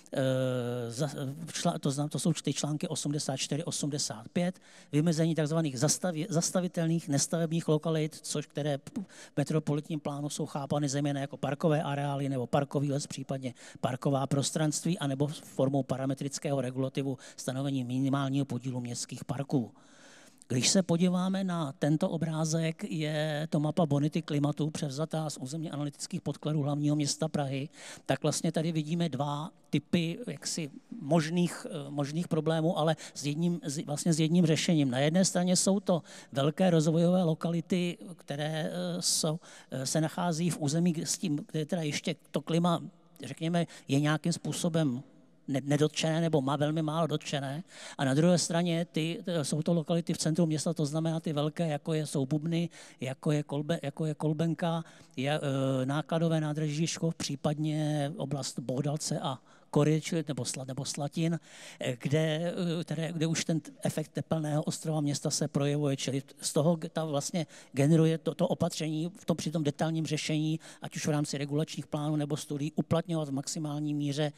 To, to jsou ty články osmdesát čtyři osmdesát pět, vymezení tzv. zastavitelných nestavebních lokalit, což které v metropolitním plánu jsou chápány zejména jako parkové areály nebo parkový les, případně parková prostranství, anebo formou parametrického regulativu stanovení minimálního podílu městských parků. Když se podíváme na tento obrázek, je to mapa bonity klimatu převzatá z územně analytických podkladů hlavního města Prahy, tak vlastně tady vidíme dva typy jaksi možných, možných problémů, ale s jedním, vlastně s jedním řešením. Na jedné straně jsou to velké rozvojové lokality, které jsou, se nachází v území s tím, kde teda ještě to klima, řekněme, je nějakým způsobem nedotčené nebo má velmi málo dotčené. A na druhé straně ty, jsou to lokality v centru města, to znamená ty velké, jako je, jsou Bubny, jako je, Kolbe, jako je Kolbenka, je, e, nákladové nádraží Žižkov, případně oblast Bohdalce a Kory, nebo, Slat, nebo Slatin, kde, které, kde už ten efekt tepelného ostrova města se projevuje, čili z toho ta vlastně generuje to, to opatření v tom, při tom detailním řešení, ať už v rámci regulačních plánů nebo studií, uplatňovat v maximální míře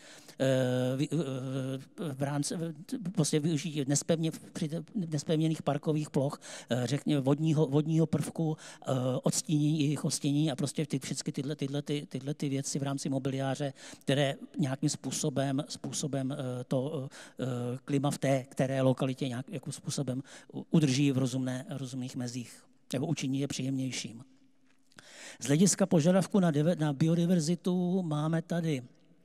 v rámci prostě využití nespevně, při nespevněných parkových ploch, řekněme vodního, vodního prvku, odstínění, jejich odstínění a prostě ty, všechny tyhle, tyhle, ty, tyhle ty věci v rámci mobiliáře, které nějakým způsobem Způsobem, způsobem to klima v té které lokalitě nějakým způsobem udrží v rozumné, rozumných mezích, nebo učiní je příjemnějším. Z hlediska požadavku na, na biodiverzitu máme tady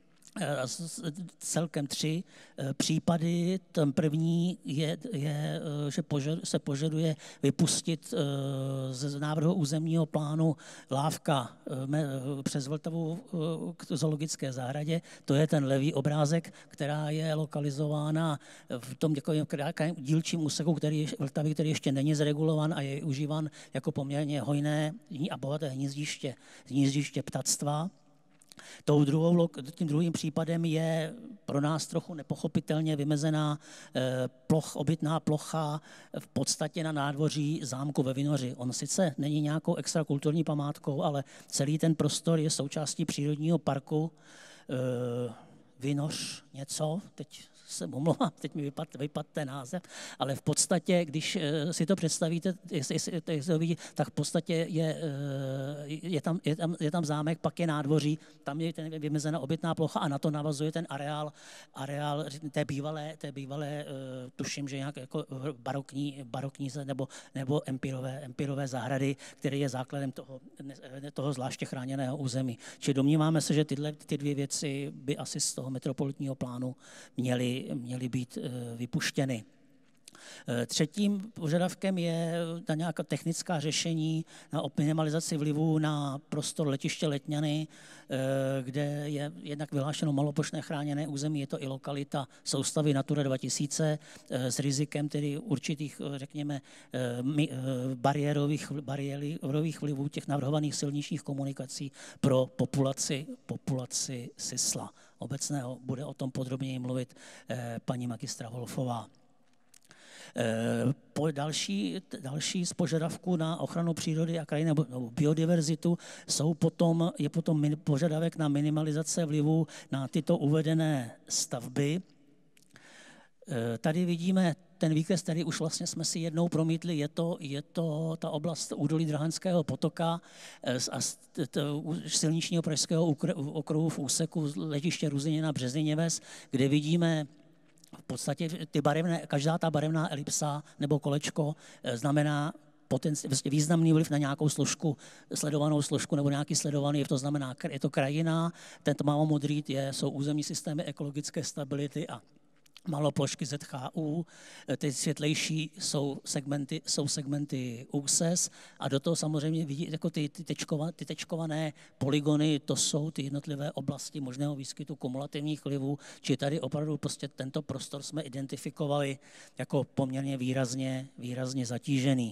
celkem tři případy. Ten první je, je že požad, se požaduje vypustit z návrhu územního plánu lávka přes Vltavu k zoologické zahradě. To je ten levý obrázek, která je lokalizována v tom dílčím úseku, který, Vltavy, který ještě není zregulovan a je užíván jako poměrně hojné a bohaté hnízdiště, hnízdiště ptactva. Tou druhou, tím druhým případem je pro nás trochu nepochopitelně vymezená ploch, obytná plocha v podstatě na nádvoří zámku ve Vinoři. On sice není nějakou extra kulturní památkou, ale celý ten prostor je součástí přírodního parku Vinoř něco, teď se omlouvám, teď mi vypad, vypad ten název, ale v podstatě, když si to představíte, jestli, jestli, jestli to vidí, tak v podstatě je, je, tam, je, tam, je tam zámek, pak je nádvoří, tam je ten vymezena obytná plocha a na to navazuje ten areál, areál té bývalé, té bývalé tuším, že nějak jako barokní, barokní nebo, nebo empirové, empirové zahrady, který je základem toho, toho zvláště chráněného území. Čili domníváme se, že tyhle, ty dvě věci by asi z toho metropolitního plánu měly měly být vypuštěny. Třetím požadavkem je na nějaká technická řešení na minimalizaci vlivu na prostor letiště Letňany, kde je jednak vyhlášeno maloplošné chráněné území, je to i lokalita soustavy Natura dva tisíce s rizikem tedy určitých, řekněme, bariérových, bariérových vlivů těch navrhovaných silničních komunikací pro populaci, populaci Sisla obecného. Bude o tom podrobněji mluvit paní magistra Wolfová. Po další, další z požadavků na ochranu přírody a krajiny nebo biodiverzitu jsou potom, je potom požadavek na minimalizace vlivu na tyto uvedené stavby. Tady vidíme ten výkres, který už vlastně jsme si jednou promítli, je to, je to ta oblast údolí Drahanského potoka a silničního pražského okruhu v úseku letiště Ruzyně Březliněves, kde vidíme v podstatě ty barevné, každá ta barevná elipsa nebo kolečko znamená potenci, vlastně významný vliv na nějakou složku, sledovanou složku nebo nějaký sledovaný, to znamená, je to krajina, ten tmavomodrý je, jsou územní systémy ekologické stability a maloplošky Z H U, ty světlejší jsou segmenty, jsou segmenty U S E S a do toho samozřejmě vidí jako ty, ty, tečkova, ty tečkované polygony, to jsou ty jednotlivé oblasti možného výskytu kumulativních vlivů, či tady opravdu prostě tento prostor jsme identifikovali jako poměrně výrazně, výrazně zatížený.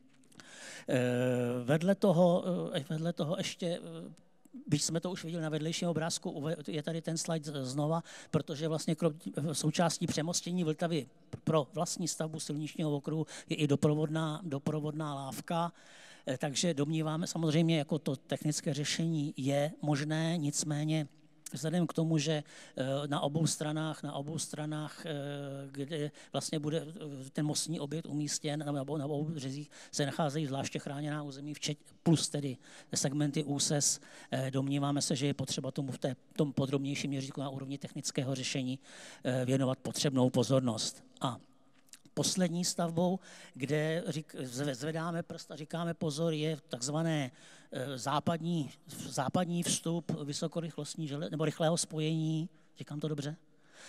Vedle toho, vedle toho ještě byť jsme to už viděli na vedlejším obrázku, je tady ten slide znova, protože vlastně součástí přemostění Vltavy pro vlastní stavbu silničního okruhu je i doprovodná, doprovodná lávka, takže domníváme samozřejmě, jako to technické řešení je možné, nicméně vzhledem k tomu, že na obou stranách, na obou stranách, kde vlastně bude ten mostní objekt umístěn, na obou březích se nacházejí zvláště chráněná území, včetně plus tedy segmenty U S E S, domníváme se, že je potřeba tomu v té, tom podrobnějším měřítku na úrovni technického řešení věnovat potřebnou pozornost. A poslední stavbou, kde řík, zvedáme prst a říkáme pozor, je takzvané západní, západní vstup vysokorychlostní žele, nebo rychlého spojení, říkám to dobře,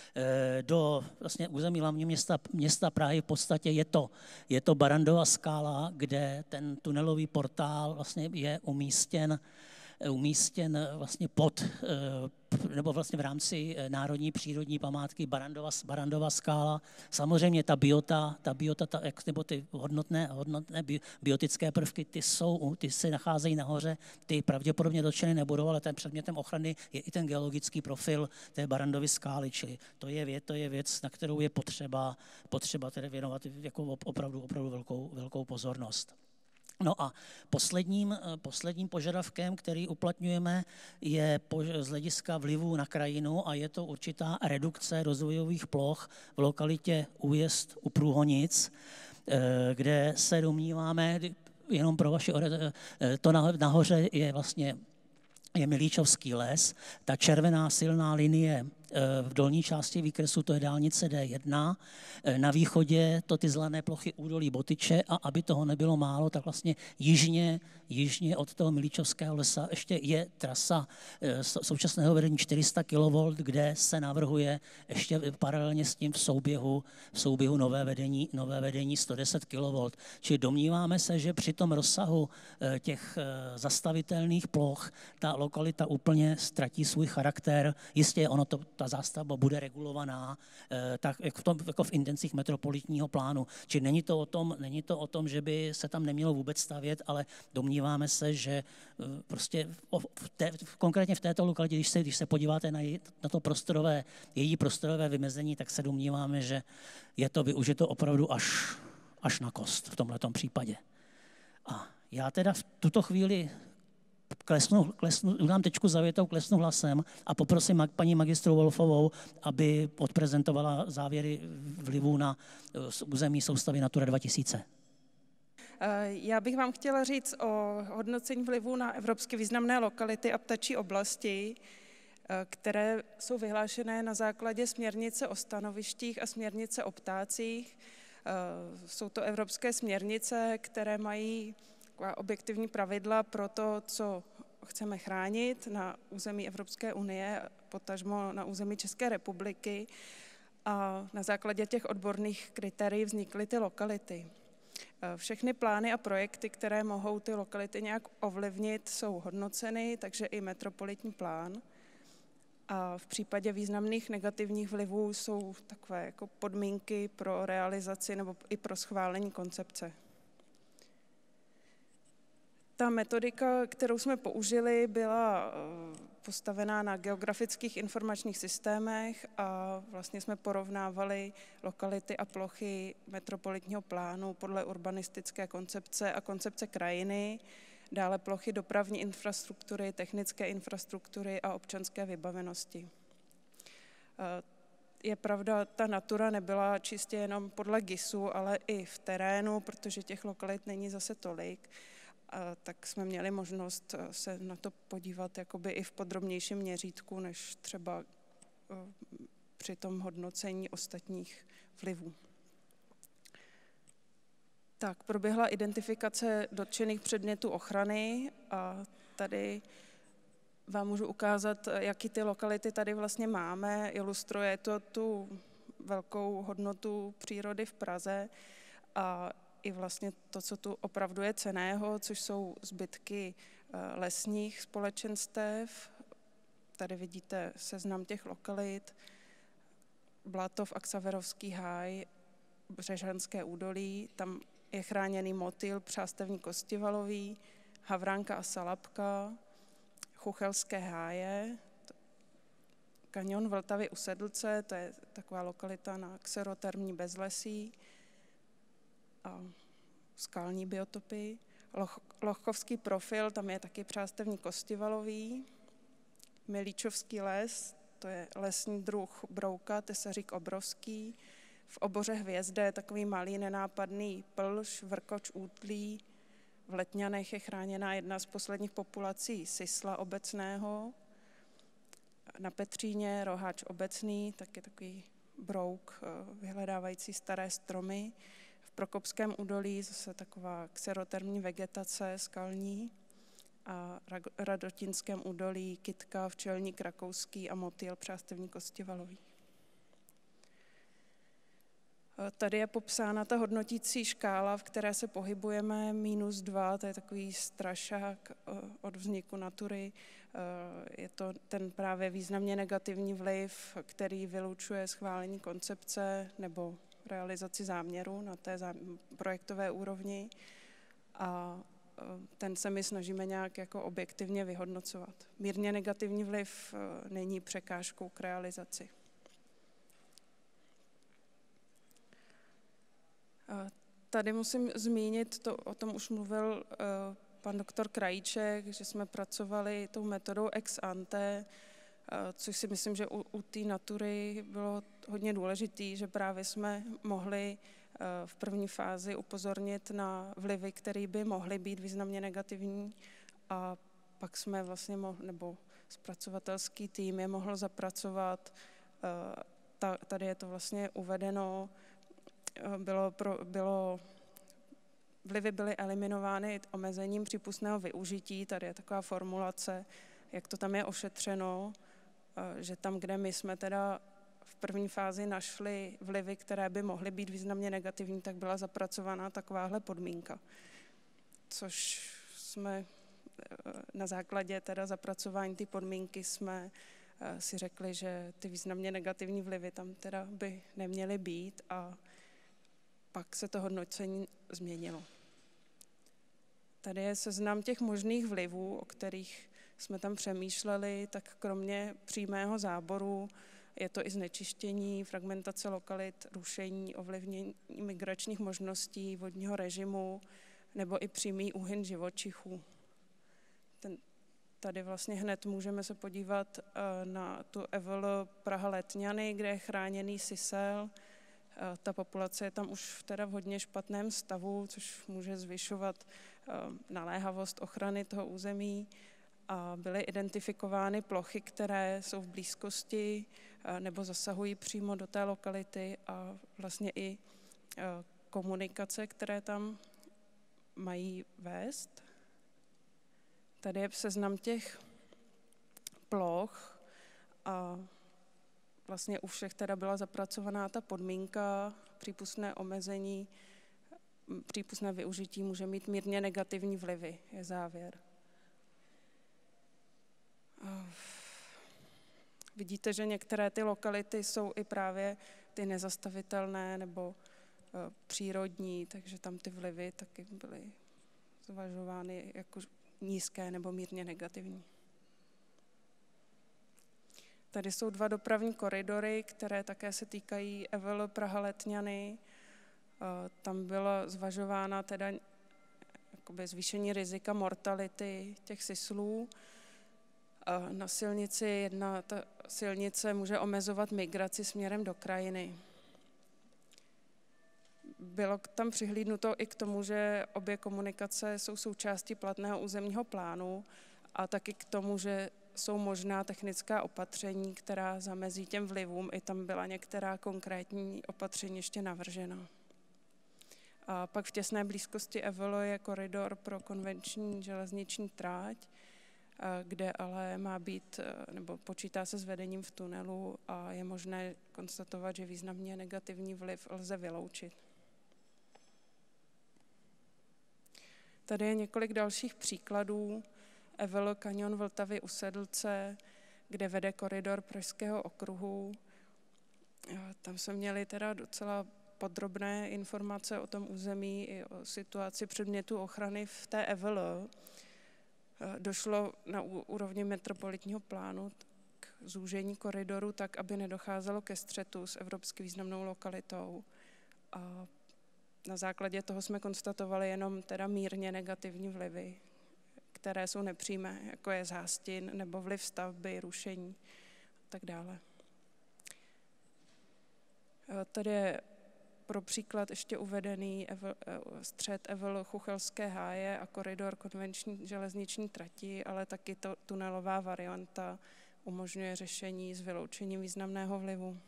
do vlastně území hlavního města, města Prahy. V podstatě je to, je to Barrandova skála, kde ten tunelový portál vlastně je umístěn, umístěn vlastně pod, nebo vlastně v rámci národní přírodní památky Barrandova, Barrandova skála. Samozřejmě ta biota, ta biota ta, nebo ty hodnotné, hodnotné biotické prvky, ty, jsou, ty se nacházejí nahoře, ty pravděpodobně dotčeny nebudou, ale ten předmětem ochrany je i ten geologický profil té Barrandovy skály, čili to je věc, to je věc, na kterou je potřeba, potřeba tedy věnovat jako opravdu, opravdu velkou, velkou pozornost. No a posledním, posledním požadavkem, který uplatňujeme, je z hlediska vlivu na krajinu a je to určitá redukce rozvojových ploch v lokalitě Újezd u Průhonic, kde se domníváme, jenom pro vaši, to nahoře je vlastně je Milíčovský les, ta červená silná linie v dolní části výkresu, to je dálnice D jedna, na východě to ty zelené plochy údolí Botyče a aby toho nebylo málo, tak vlastně jižně, jižně od toho Milíčovského lesa ještě je trasa současného vedení čtyři sta kilovoltů, kde se navrhuje ještě paralelně s tím v souběhu, v souběhu nové vedení, nové vedení sto deset kilovoltů. Čili domníváme se, že při tom rozsahu těch zastavitelných ploch ta lokalita úplně ztratí svůj charakter. Jistě ono to, ta zástavba bude regulovaná tak jako v, tom, jako v intencích metropolitního plánu. Čili není to o tom, není to o tom, že by se tam nemělo vůbec stavět, ale domníváme se, že prostě v té, konkrétně v této lokalitě, když se, když se podíváte na, její, na to prostorové, její prostorové vymezení, tak se domníváme, že je to využito opravdu až, až na kost v tomhletom případě. A já teda v tuto chvíli Klesnu, klesnu, udám tečku za větou, klesnu hlasem a poprosím paní magistru Wolfovou, aby odprezentovala závěry vlivů na území soustavy Natura dva tisíce. Já bych vám chtěla říct o hodnocení vlivů na evropsky významné lokality a ptačí oblasti, které jsou vyhlášené na základě směrnice o stanovištích a směrnice o ptácích. Jsou to evropské směrnice, které mají objektivní pravidla pro to, co chceme chránit na území Evropské unie, potažmo na území České republiky. a na základě těch odborných kritérií vznikly ty lokality. Všechny plány a projekty, které mohou ty lokality nějak ovlivnit, jsou hodnoceny, takže i metropolitní plán. A v případě významných negativních vlivů jsou takové jako podmínky pro realizaci nebo i pro schválení koncepce. Ta metodika, kterou jsme použili, byla postavená na geografických informačních systémech a vlastně jsme porovnávali lokality a plochy metropolitního plánu podle urbanistické koncepce a koncepce krajiny, dále plochy dopravní infrastruktury, technické infrastruktury a občanské vybavenosti. Je pravda, ta natura nebyla čistě jenom podle G I S u, ale i v terénu, protože těch lokalit není zase tolik. A tak jsme měli možnost se na to podívat jakoby i v podrobnějším měřítku, než třeba při tom hodnocení ostatních vlivů. Tak, proběhla identifikace dotčených předmětů ochrany a tady vám můžu ukázat, jaký ty lokality tady vlastně máme. Ilustruje to tu velkou hodnotu přírody v Praze a i vlastně to, co tu opravdu je cenného, což jsou zbytky lesních společenstev. Tady vidíte seznam těch lokalit. Blatov a Xaverovský háj, Břežanské údolí, tam je chráněný motýl Přástevní Kostivalový, Havránka a Salapka, Chuchelské háje, kanion Vltavy u Sedlce, to je taková lokalita na xerotermní bezlesí, a skalní biotopy. Loch, Lochkovský profil, tam je taky Přástevní Kostivalový, Milíčovský les, to je lesní druh brouka, tesařík obrovský. V oboře Hvězde je takový malý nenápadný plž, vrkoč útlý. V Letňanech je chráněná jedna z posledních populací sisla obecného. Na Petříně roháč obecný, taky takový brouk vyhledávající staré stromy. V Prokopském údolí zase taková xerotermní vegetace skalní. A Radotinském údolí kytka, včelník rakouský a motýl Přástevní Kostivalový. Tady je popsána ta hodnotící škála, v které se pohybujeme, minus dva, to je takový strašák od vzniku natury. Je to ten právě významně negativní vliv, který vylučuje schválení koncepce nebo realizaci záměru na té projektové úrovni. A ten se my snažíme nějak jako objektivně vyhodnocovat. Mírně negativní vliv není překážkou k realizaci. Tady musím zmínit, to, o tom už mluvil uh, pan doktor Krajíček, že jsme pracovali tou metodou ex ante, uh, což si myslím, že u, u té natury bylo hodně důležitý, že právě jsme mohli uh, v první fázi upozornit na vlivy, které by mohly být významně negativní, a pak jsme vlastně mohli, nebo zpracovatelský tým je mohl zapracovat. Uh, ta, tady je to vlastně uvedeno. Bylo, pro, bylo, vlivy byly eliminovány omezením přípustného využití. Tady je taková formulace, jak to tam je ošetřeno, že tam, kde my jsme teda v první fázi našli vlivy, které by mohly být významně negativní, tak byla zapracovaná takováhle podmínka. Což jsme na základě teda zapracování ty podmínky jsme si řekli, že ty významně negativní vlivy tam teda by neměly být, a pak se to hodnocení změnilo. Tady je seznam těch možných vlivů, o kterých jsme tam přemýšleli, tak kromě přímého záboru je to i znečištění, fragmentace lokalit, rušení, ovlivnění migračních možností, vodního režimu nebo i přímý úhyn živočichů. Ten, tady vlastně hned můžeme se podívat na tu E V L Praha Letňany, kde je chráněný sisel. Ta populace je tam už teda v hodně špatném stavu, což může zvyšovat naléhavost ochrany toho území. A byly identifikovány plochy, které jsou v blízkosti nebo zasahují přímo do té lokality, a vlastně i komunikace, které tam mají vést. Tady je seznam těch ploch a vlastně u všech teda byla zapracovaná ta podmínka, přípustné omezení, přípustné využití může mít mírně negativní vlivy, je závěr. Vidíte, že některé ty lokality jsou i právě ty nezastavitelné nebo přírodní, takže tam ty vlivy taky byly zvažovány jako nízké nebo mírně negativní. Tady jsou dva dopravní koridory, které také se týkají Evel Praha-Letňany. Tam byla zvažována teda jakoby zvýšení rizika mortality těch syslů. Na silnici jedna ta silnice může omezovat migraci směrem do krajiny. Bylo tam přihlídnuto i k tomu, že obě komunikace jsou součástí platného územního plánu a taky k tomu, že jsou možná technická opatření, která zamezí těm vlivům. I tam byla některá konkrétní opatření ještě navržena. A pak v těsné blízkosti Evelo je koridor pro konvenční železniční tráť, kde ale má být, nebo počítá se s vedením v tunelu a je možné konstatovat, že významně negativní vliv lze vyloučit. Tady je několik dalších příkladů. Evel Kanion Vltavy u Sedlce, kde vede koridor Pražského okruhu. Tam jsme měli teda docela podrobné informace o tom území i o situaci předmětů ochrany v té Evel. Došlo na úrovni metropolitního plánu k zúžení koridoru tak, aby nedocházelo ke střetu s evropsky významnou lokalitou. A na základě toho jsme konstatovali jenom teda mírně negativní vlivy, které jsou nepřímé, jako je zástin nebo vliv stavby, rušení a tak dále. Tady je pro příklad ještě uvedený Evel, střed Evel Chuchelské háje a koridor konvenční železniční trati, ale taky to tunelová varianta umožňuje řešení s vyloučením významného vlivu.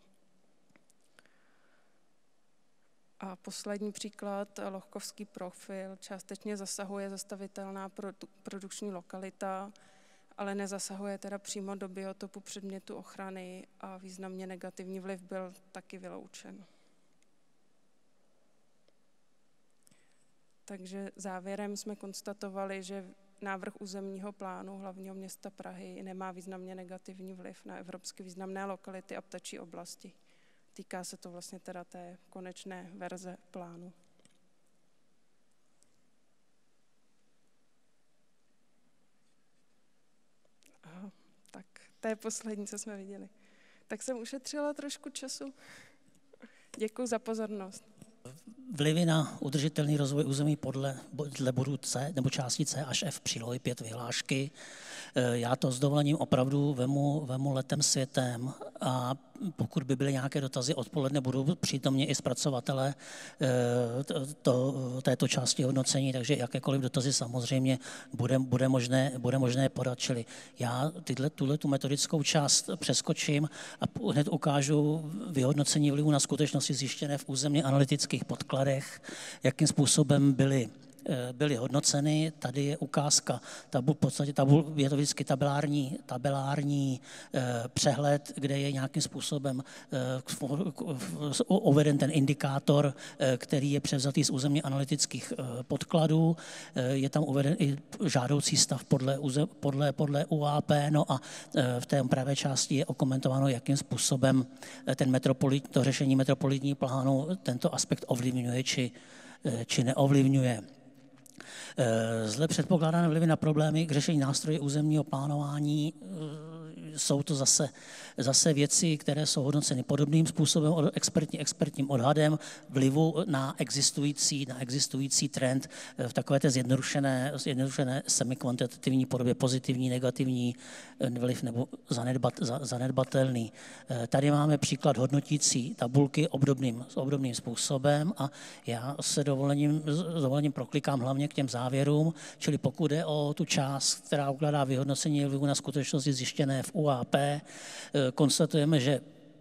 A poslední příklad, Lohkovský profil, částečně zasahuje zastavitelná produkční lokalita, ale nezasahuje teda přímo do biotopu předmětu ochrany a významně negativní vliv byl taky vyloučen. Takže závěrem jsme konstatovali, že návrh územního plánu hlavního města Prahy nemá významně negativní vliv na evropsky významné lokality a ptačí oblasti. Týká se to vlastně teda té konečné verze plánu. Aha, tak to je poslední, co jsme viděli. Tak jsem ušetřila trošku času. Děkuji za pozornost. Vlivy na udržitelný rozvoj území podle, podle bodu C nebo části C až F přílohy pět vyhlášky. Já to s dovolením opravdu vemu, vemu letem světem a pokud by byly nějaké dotazy odpoledne, budou přítomně i zpracovatelé to, to, této části hodnocení, takže jakékoliv dotazy samozřejmě bude, bude, možné, bude možné podat. Čili já tyhle, tuhle tu metodickou část přeskočím a hned ukážu vyhodnocení vlivu na skutečnosti zjištěné v územně analytických podkladech, jakým způsobem byly byly hodnoceny. Tady je ukázka, tabul, v podstatě tabul, je to vždycky tabelární, tabelární eh, přehled, kde je nějakým způsobem eh, uveden ten indikátor, eh, který je převzatý z územně analytických eh, podkladů. Eh, je tam uveden i žádoucí stav podle, podle, podle U A P, no a eh, v té pravé části je okomentováno, jakým způsobem eh, ten metropolit, to řešení metropolitní plánu tento aspekt ovlivňuje či, eh, či neovlivňuje. Zle předpokládané vlivy na problémy k řešení nástroje územního plánování jsou to zase, zase věci, které jsou hodnoceny podobným způsobem expertní, expertním odhadem vlivu na existující, na existující trend v takové té zjednodušené, zjednodušené semikvantitativní podobě, pozitivní, negativní vliv nebo zanedbat, zanedbatelný. Tady máme příklad hodnotící tabulky obdobným, obdobným způsobem a já se dovolením, dovolením proklikám hlavně k těm závěrům, čili pokud je o tu část, která ukládá vyhodnocení vlivu na skutečnosti zjištěné v U A P, konstatujeme, že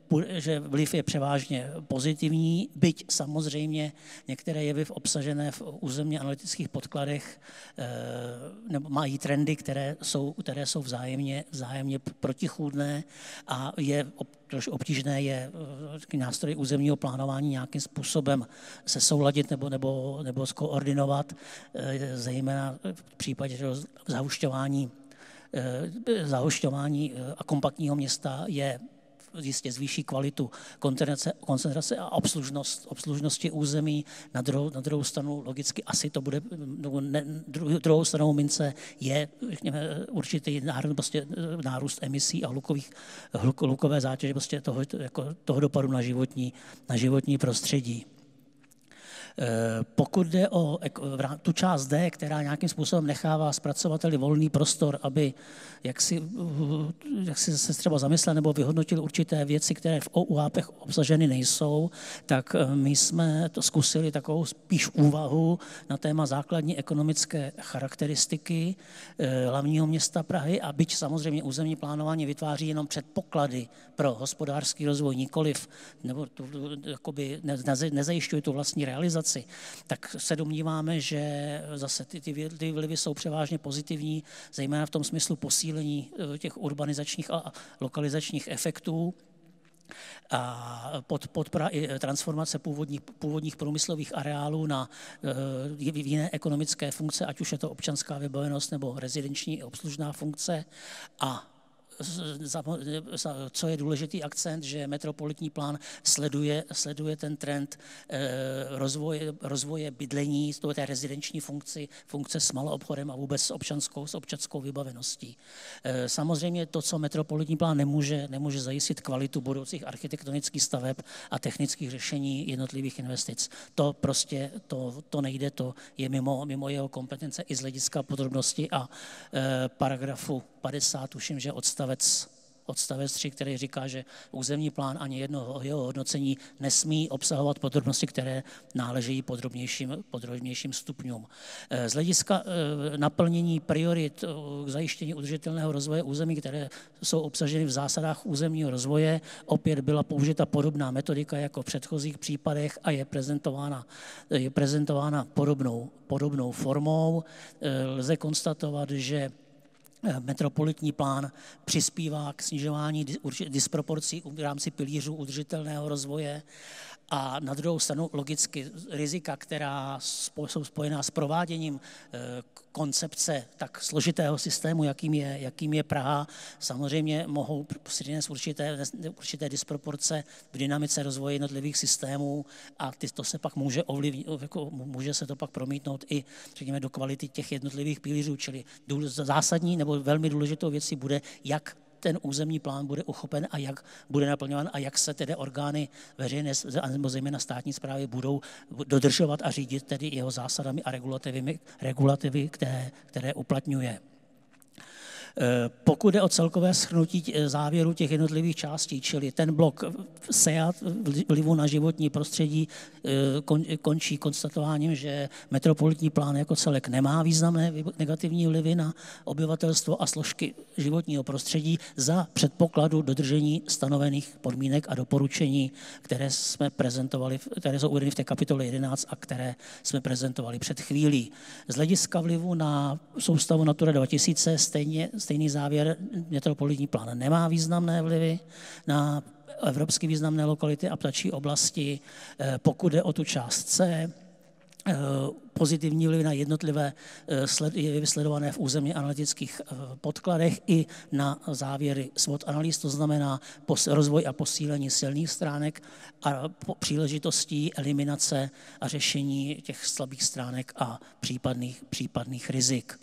že vliv je převážně pozitivní, byť samozřejmě některé jevy obsažené v územně analytických podkladech nebo mají trendy, které jsou, které jsou vzájemně, vzájemně protichůdné a je trošku obtížné je nástroj územního plánování nějakým způsobem se souladit nebo, nebo, nebo skoordinovat, zejména v případě zahušťování, zahušťování a kompaktního města je jistě zvýší kvalitu koncentrace, koncentrace a obslužnost, obslužnosti území. Na druhou, na druhou stranu logicky asi to bude, ne, druhou stranou mince je řekněme, určitý nárůst, prostě, nárůst emisí a hlukových, hluk, hlukové zátěže prostě toho, jako, toho dopadu na životní, na životní prostředí. Pokud jde o tu část D, která nějakým způsobem nechává zpracovateli volný prostor, aby jak si, jak si se třeba zamyslel nebo vyhodnotil určité věci, které v O U A P obsaženy nejsou, tak my jsme to zkusili takovou spíš úvahu na téma základní ekonomické charakteristiky hlavního města Prahy a byť samozřejmě územní plánování vytváří jenom předpoklady pro hospodářský rozvoj, nikoliv, nebo tu, jakoby ne, nezajišťuje tu vlastní realizaci, tak se domníváme, že zase ty, ty, ty vlivy jsou převážně pozitivní, zejména v tom smyslu posílení těch urbanizačních a lokalizačních efektů a pod, podpora i transformace původních, původních průmyslových areálů na uh, jiné ekonomické funkce, ať už je to občanská vybavenost nebo rezidenční obslužná funkce a co je důležitý akcent, že metropolitní plán sleduje, sleduje ten trend rozvoje, rozvoje bydlení, to je té rezidenční funkci, funkce s maloobchodem a vůbec s občanskou, s občanskou vybaveností. Samozřejmě to, co metropolitní plán nemůže, nemůže zajistit kvalitu budoucích architektonických staveb a technických řešení jednotlivých investic. To prostě to, to nejde, to je mimo, mimo jeho kompetence i z hlediska podrobnosti a e, paragrafu padesát, tuším, že odstavec, odstavec tři, který říká, že územní plán ani jedno jeho hodnocení nesmí obsahovat podrobnosti, které náležejí podrobnějším, podrobnějším stupňům. Z hlediska naplnění priorit k zajištění udržitelného rozvoje území, které jsou obsaženy v zásadách územního rozvoje, opět byla použita podobná metodika jako v předchozích případech a je prezentována, je prezentována podobnou, podobnou formou. Lze konstatovat, že metropolitní plán přispívá k snižování disproporcí v rámci pilířů udržitelného rozvoje a na druhou stranu logicky rizika, která jsou spojená s prováděním koncepce tak složitého systému, jakým je, jakým je Praha, samozřejmě mohou přinést určité, určité disproporce v dynamice rozvoje jednotlivých systémů a ty, to se pak může ovlivnit, jako může se to pak promítnout i řekněme, do kvality těch jednotlivých pilířů, čili zásadní nebo velmi důležitou věcí bude, jak ten územní plán bude uchopen a jak bude naplňován a jak se tedy orgány veřejné nebo zejména státní správy budou dodržovat a řídit tedy jeho zásadami a regulativy, regulativy které, které uplatňuje. Pokud jde o celkové shrnutí závěru těch jednotlivých částí, čili ten blok S E A T vlivu na životní prostředí končí konstatováním, že metropolitní plán jako celek nemá významné negativní vlivy na obyvatelstvo a složky životního prostředí za předpokladu dodržení stanovených podmínek a doporučení, které jsme prezentovali, které jsou uvedeny v té kapitole jedenáct a které jsme prezentovali před chvílí. Z hlediska vlivu na soustavu Natura dva tisíce stejně Stejný závěr, metropolitní plán nemá významné vlivy na evropsky významné lokality a ptačí oblasti. Pokud jde o tu část C, pozitivní vlivy na jednotlivé jevy sledované v územně analytických podkladech i na závěry SWOT analýz, to znamená rozvoj a posílení silných stránek a příležitostí, eliminace a řešení těch slabých stránek a případných, případných rizik.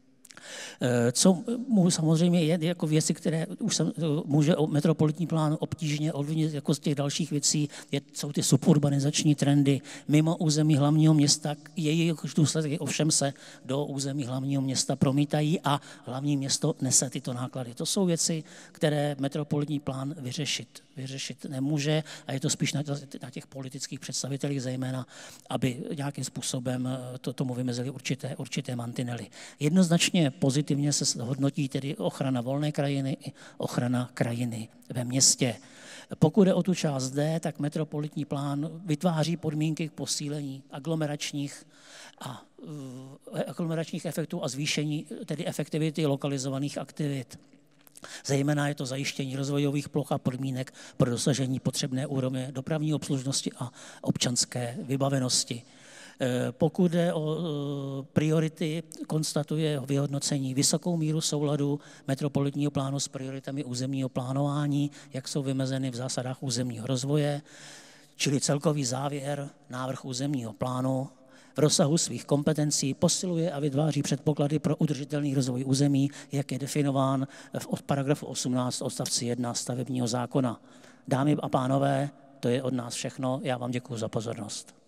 Co mu samozřejmě je jako věci, které už se, může metropolitní plán obtížně ovlivnit jako z těch dalších věcí, je, jsou ty suburbanizační trendy mimo území hlavního města, jejich důsledky ovšem se do území hlavního města promítají a hlavní město nese tyto náklady. To jsou věci, které metropolitní plán vyřešit, vyřešit nemůže a je to spíš na, na těch politických představitelích zejména, aby nějakým způsobem to, tomu vymezili určité, určité mantinely. Jednoznačně pozitivně se hodnotí tedy ochrana volné krajiny i ochrana krajiny ve městě. Pokud je o tu část D, tak metropolitní plán vytváří podmínky k posílení aglomeračních a aglomeračních efektů a zvýšení tedy efektivity lokalizovaných aktivit. Zejména je to zajištění rozvojových ploch a podmínek pro dosažení potřebné úrovně dopravní obslužnosti a občanské vybavenosti. Pokud jde o priority, konstatuje vyhodnocení vysokou míru souladu metropolitního plánu s prioritami územního plánování, jak jsou vymezeny v zásadách územního rozvoje, čili celkový závěr, návrh územního plánu v rozsahu svých kompetencí posiluje a vytváří předpoklady pro udržitelný rozvoj území, jak je definován v paragrafu osmnáct odstavci jedna stavebního zákona. Dámy a pánové, to je od nás všechno. Já vám děkuji za pozornost.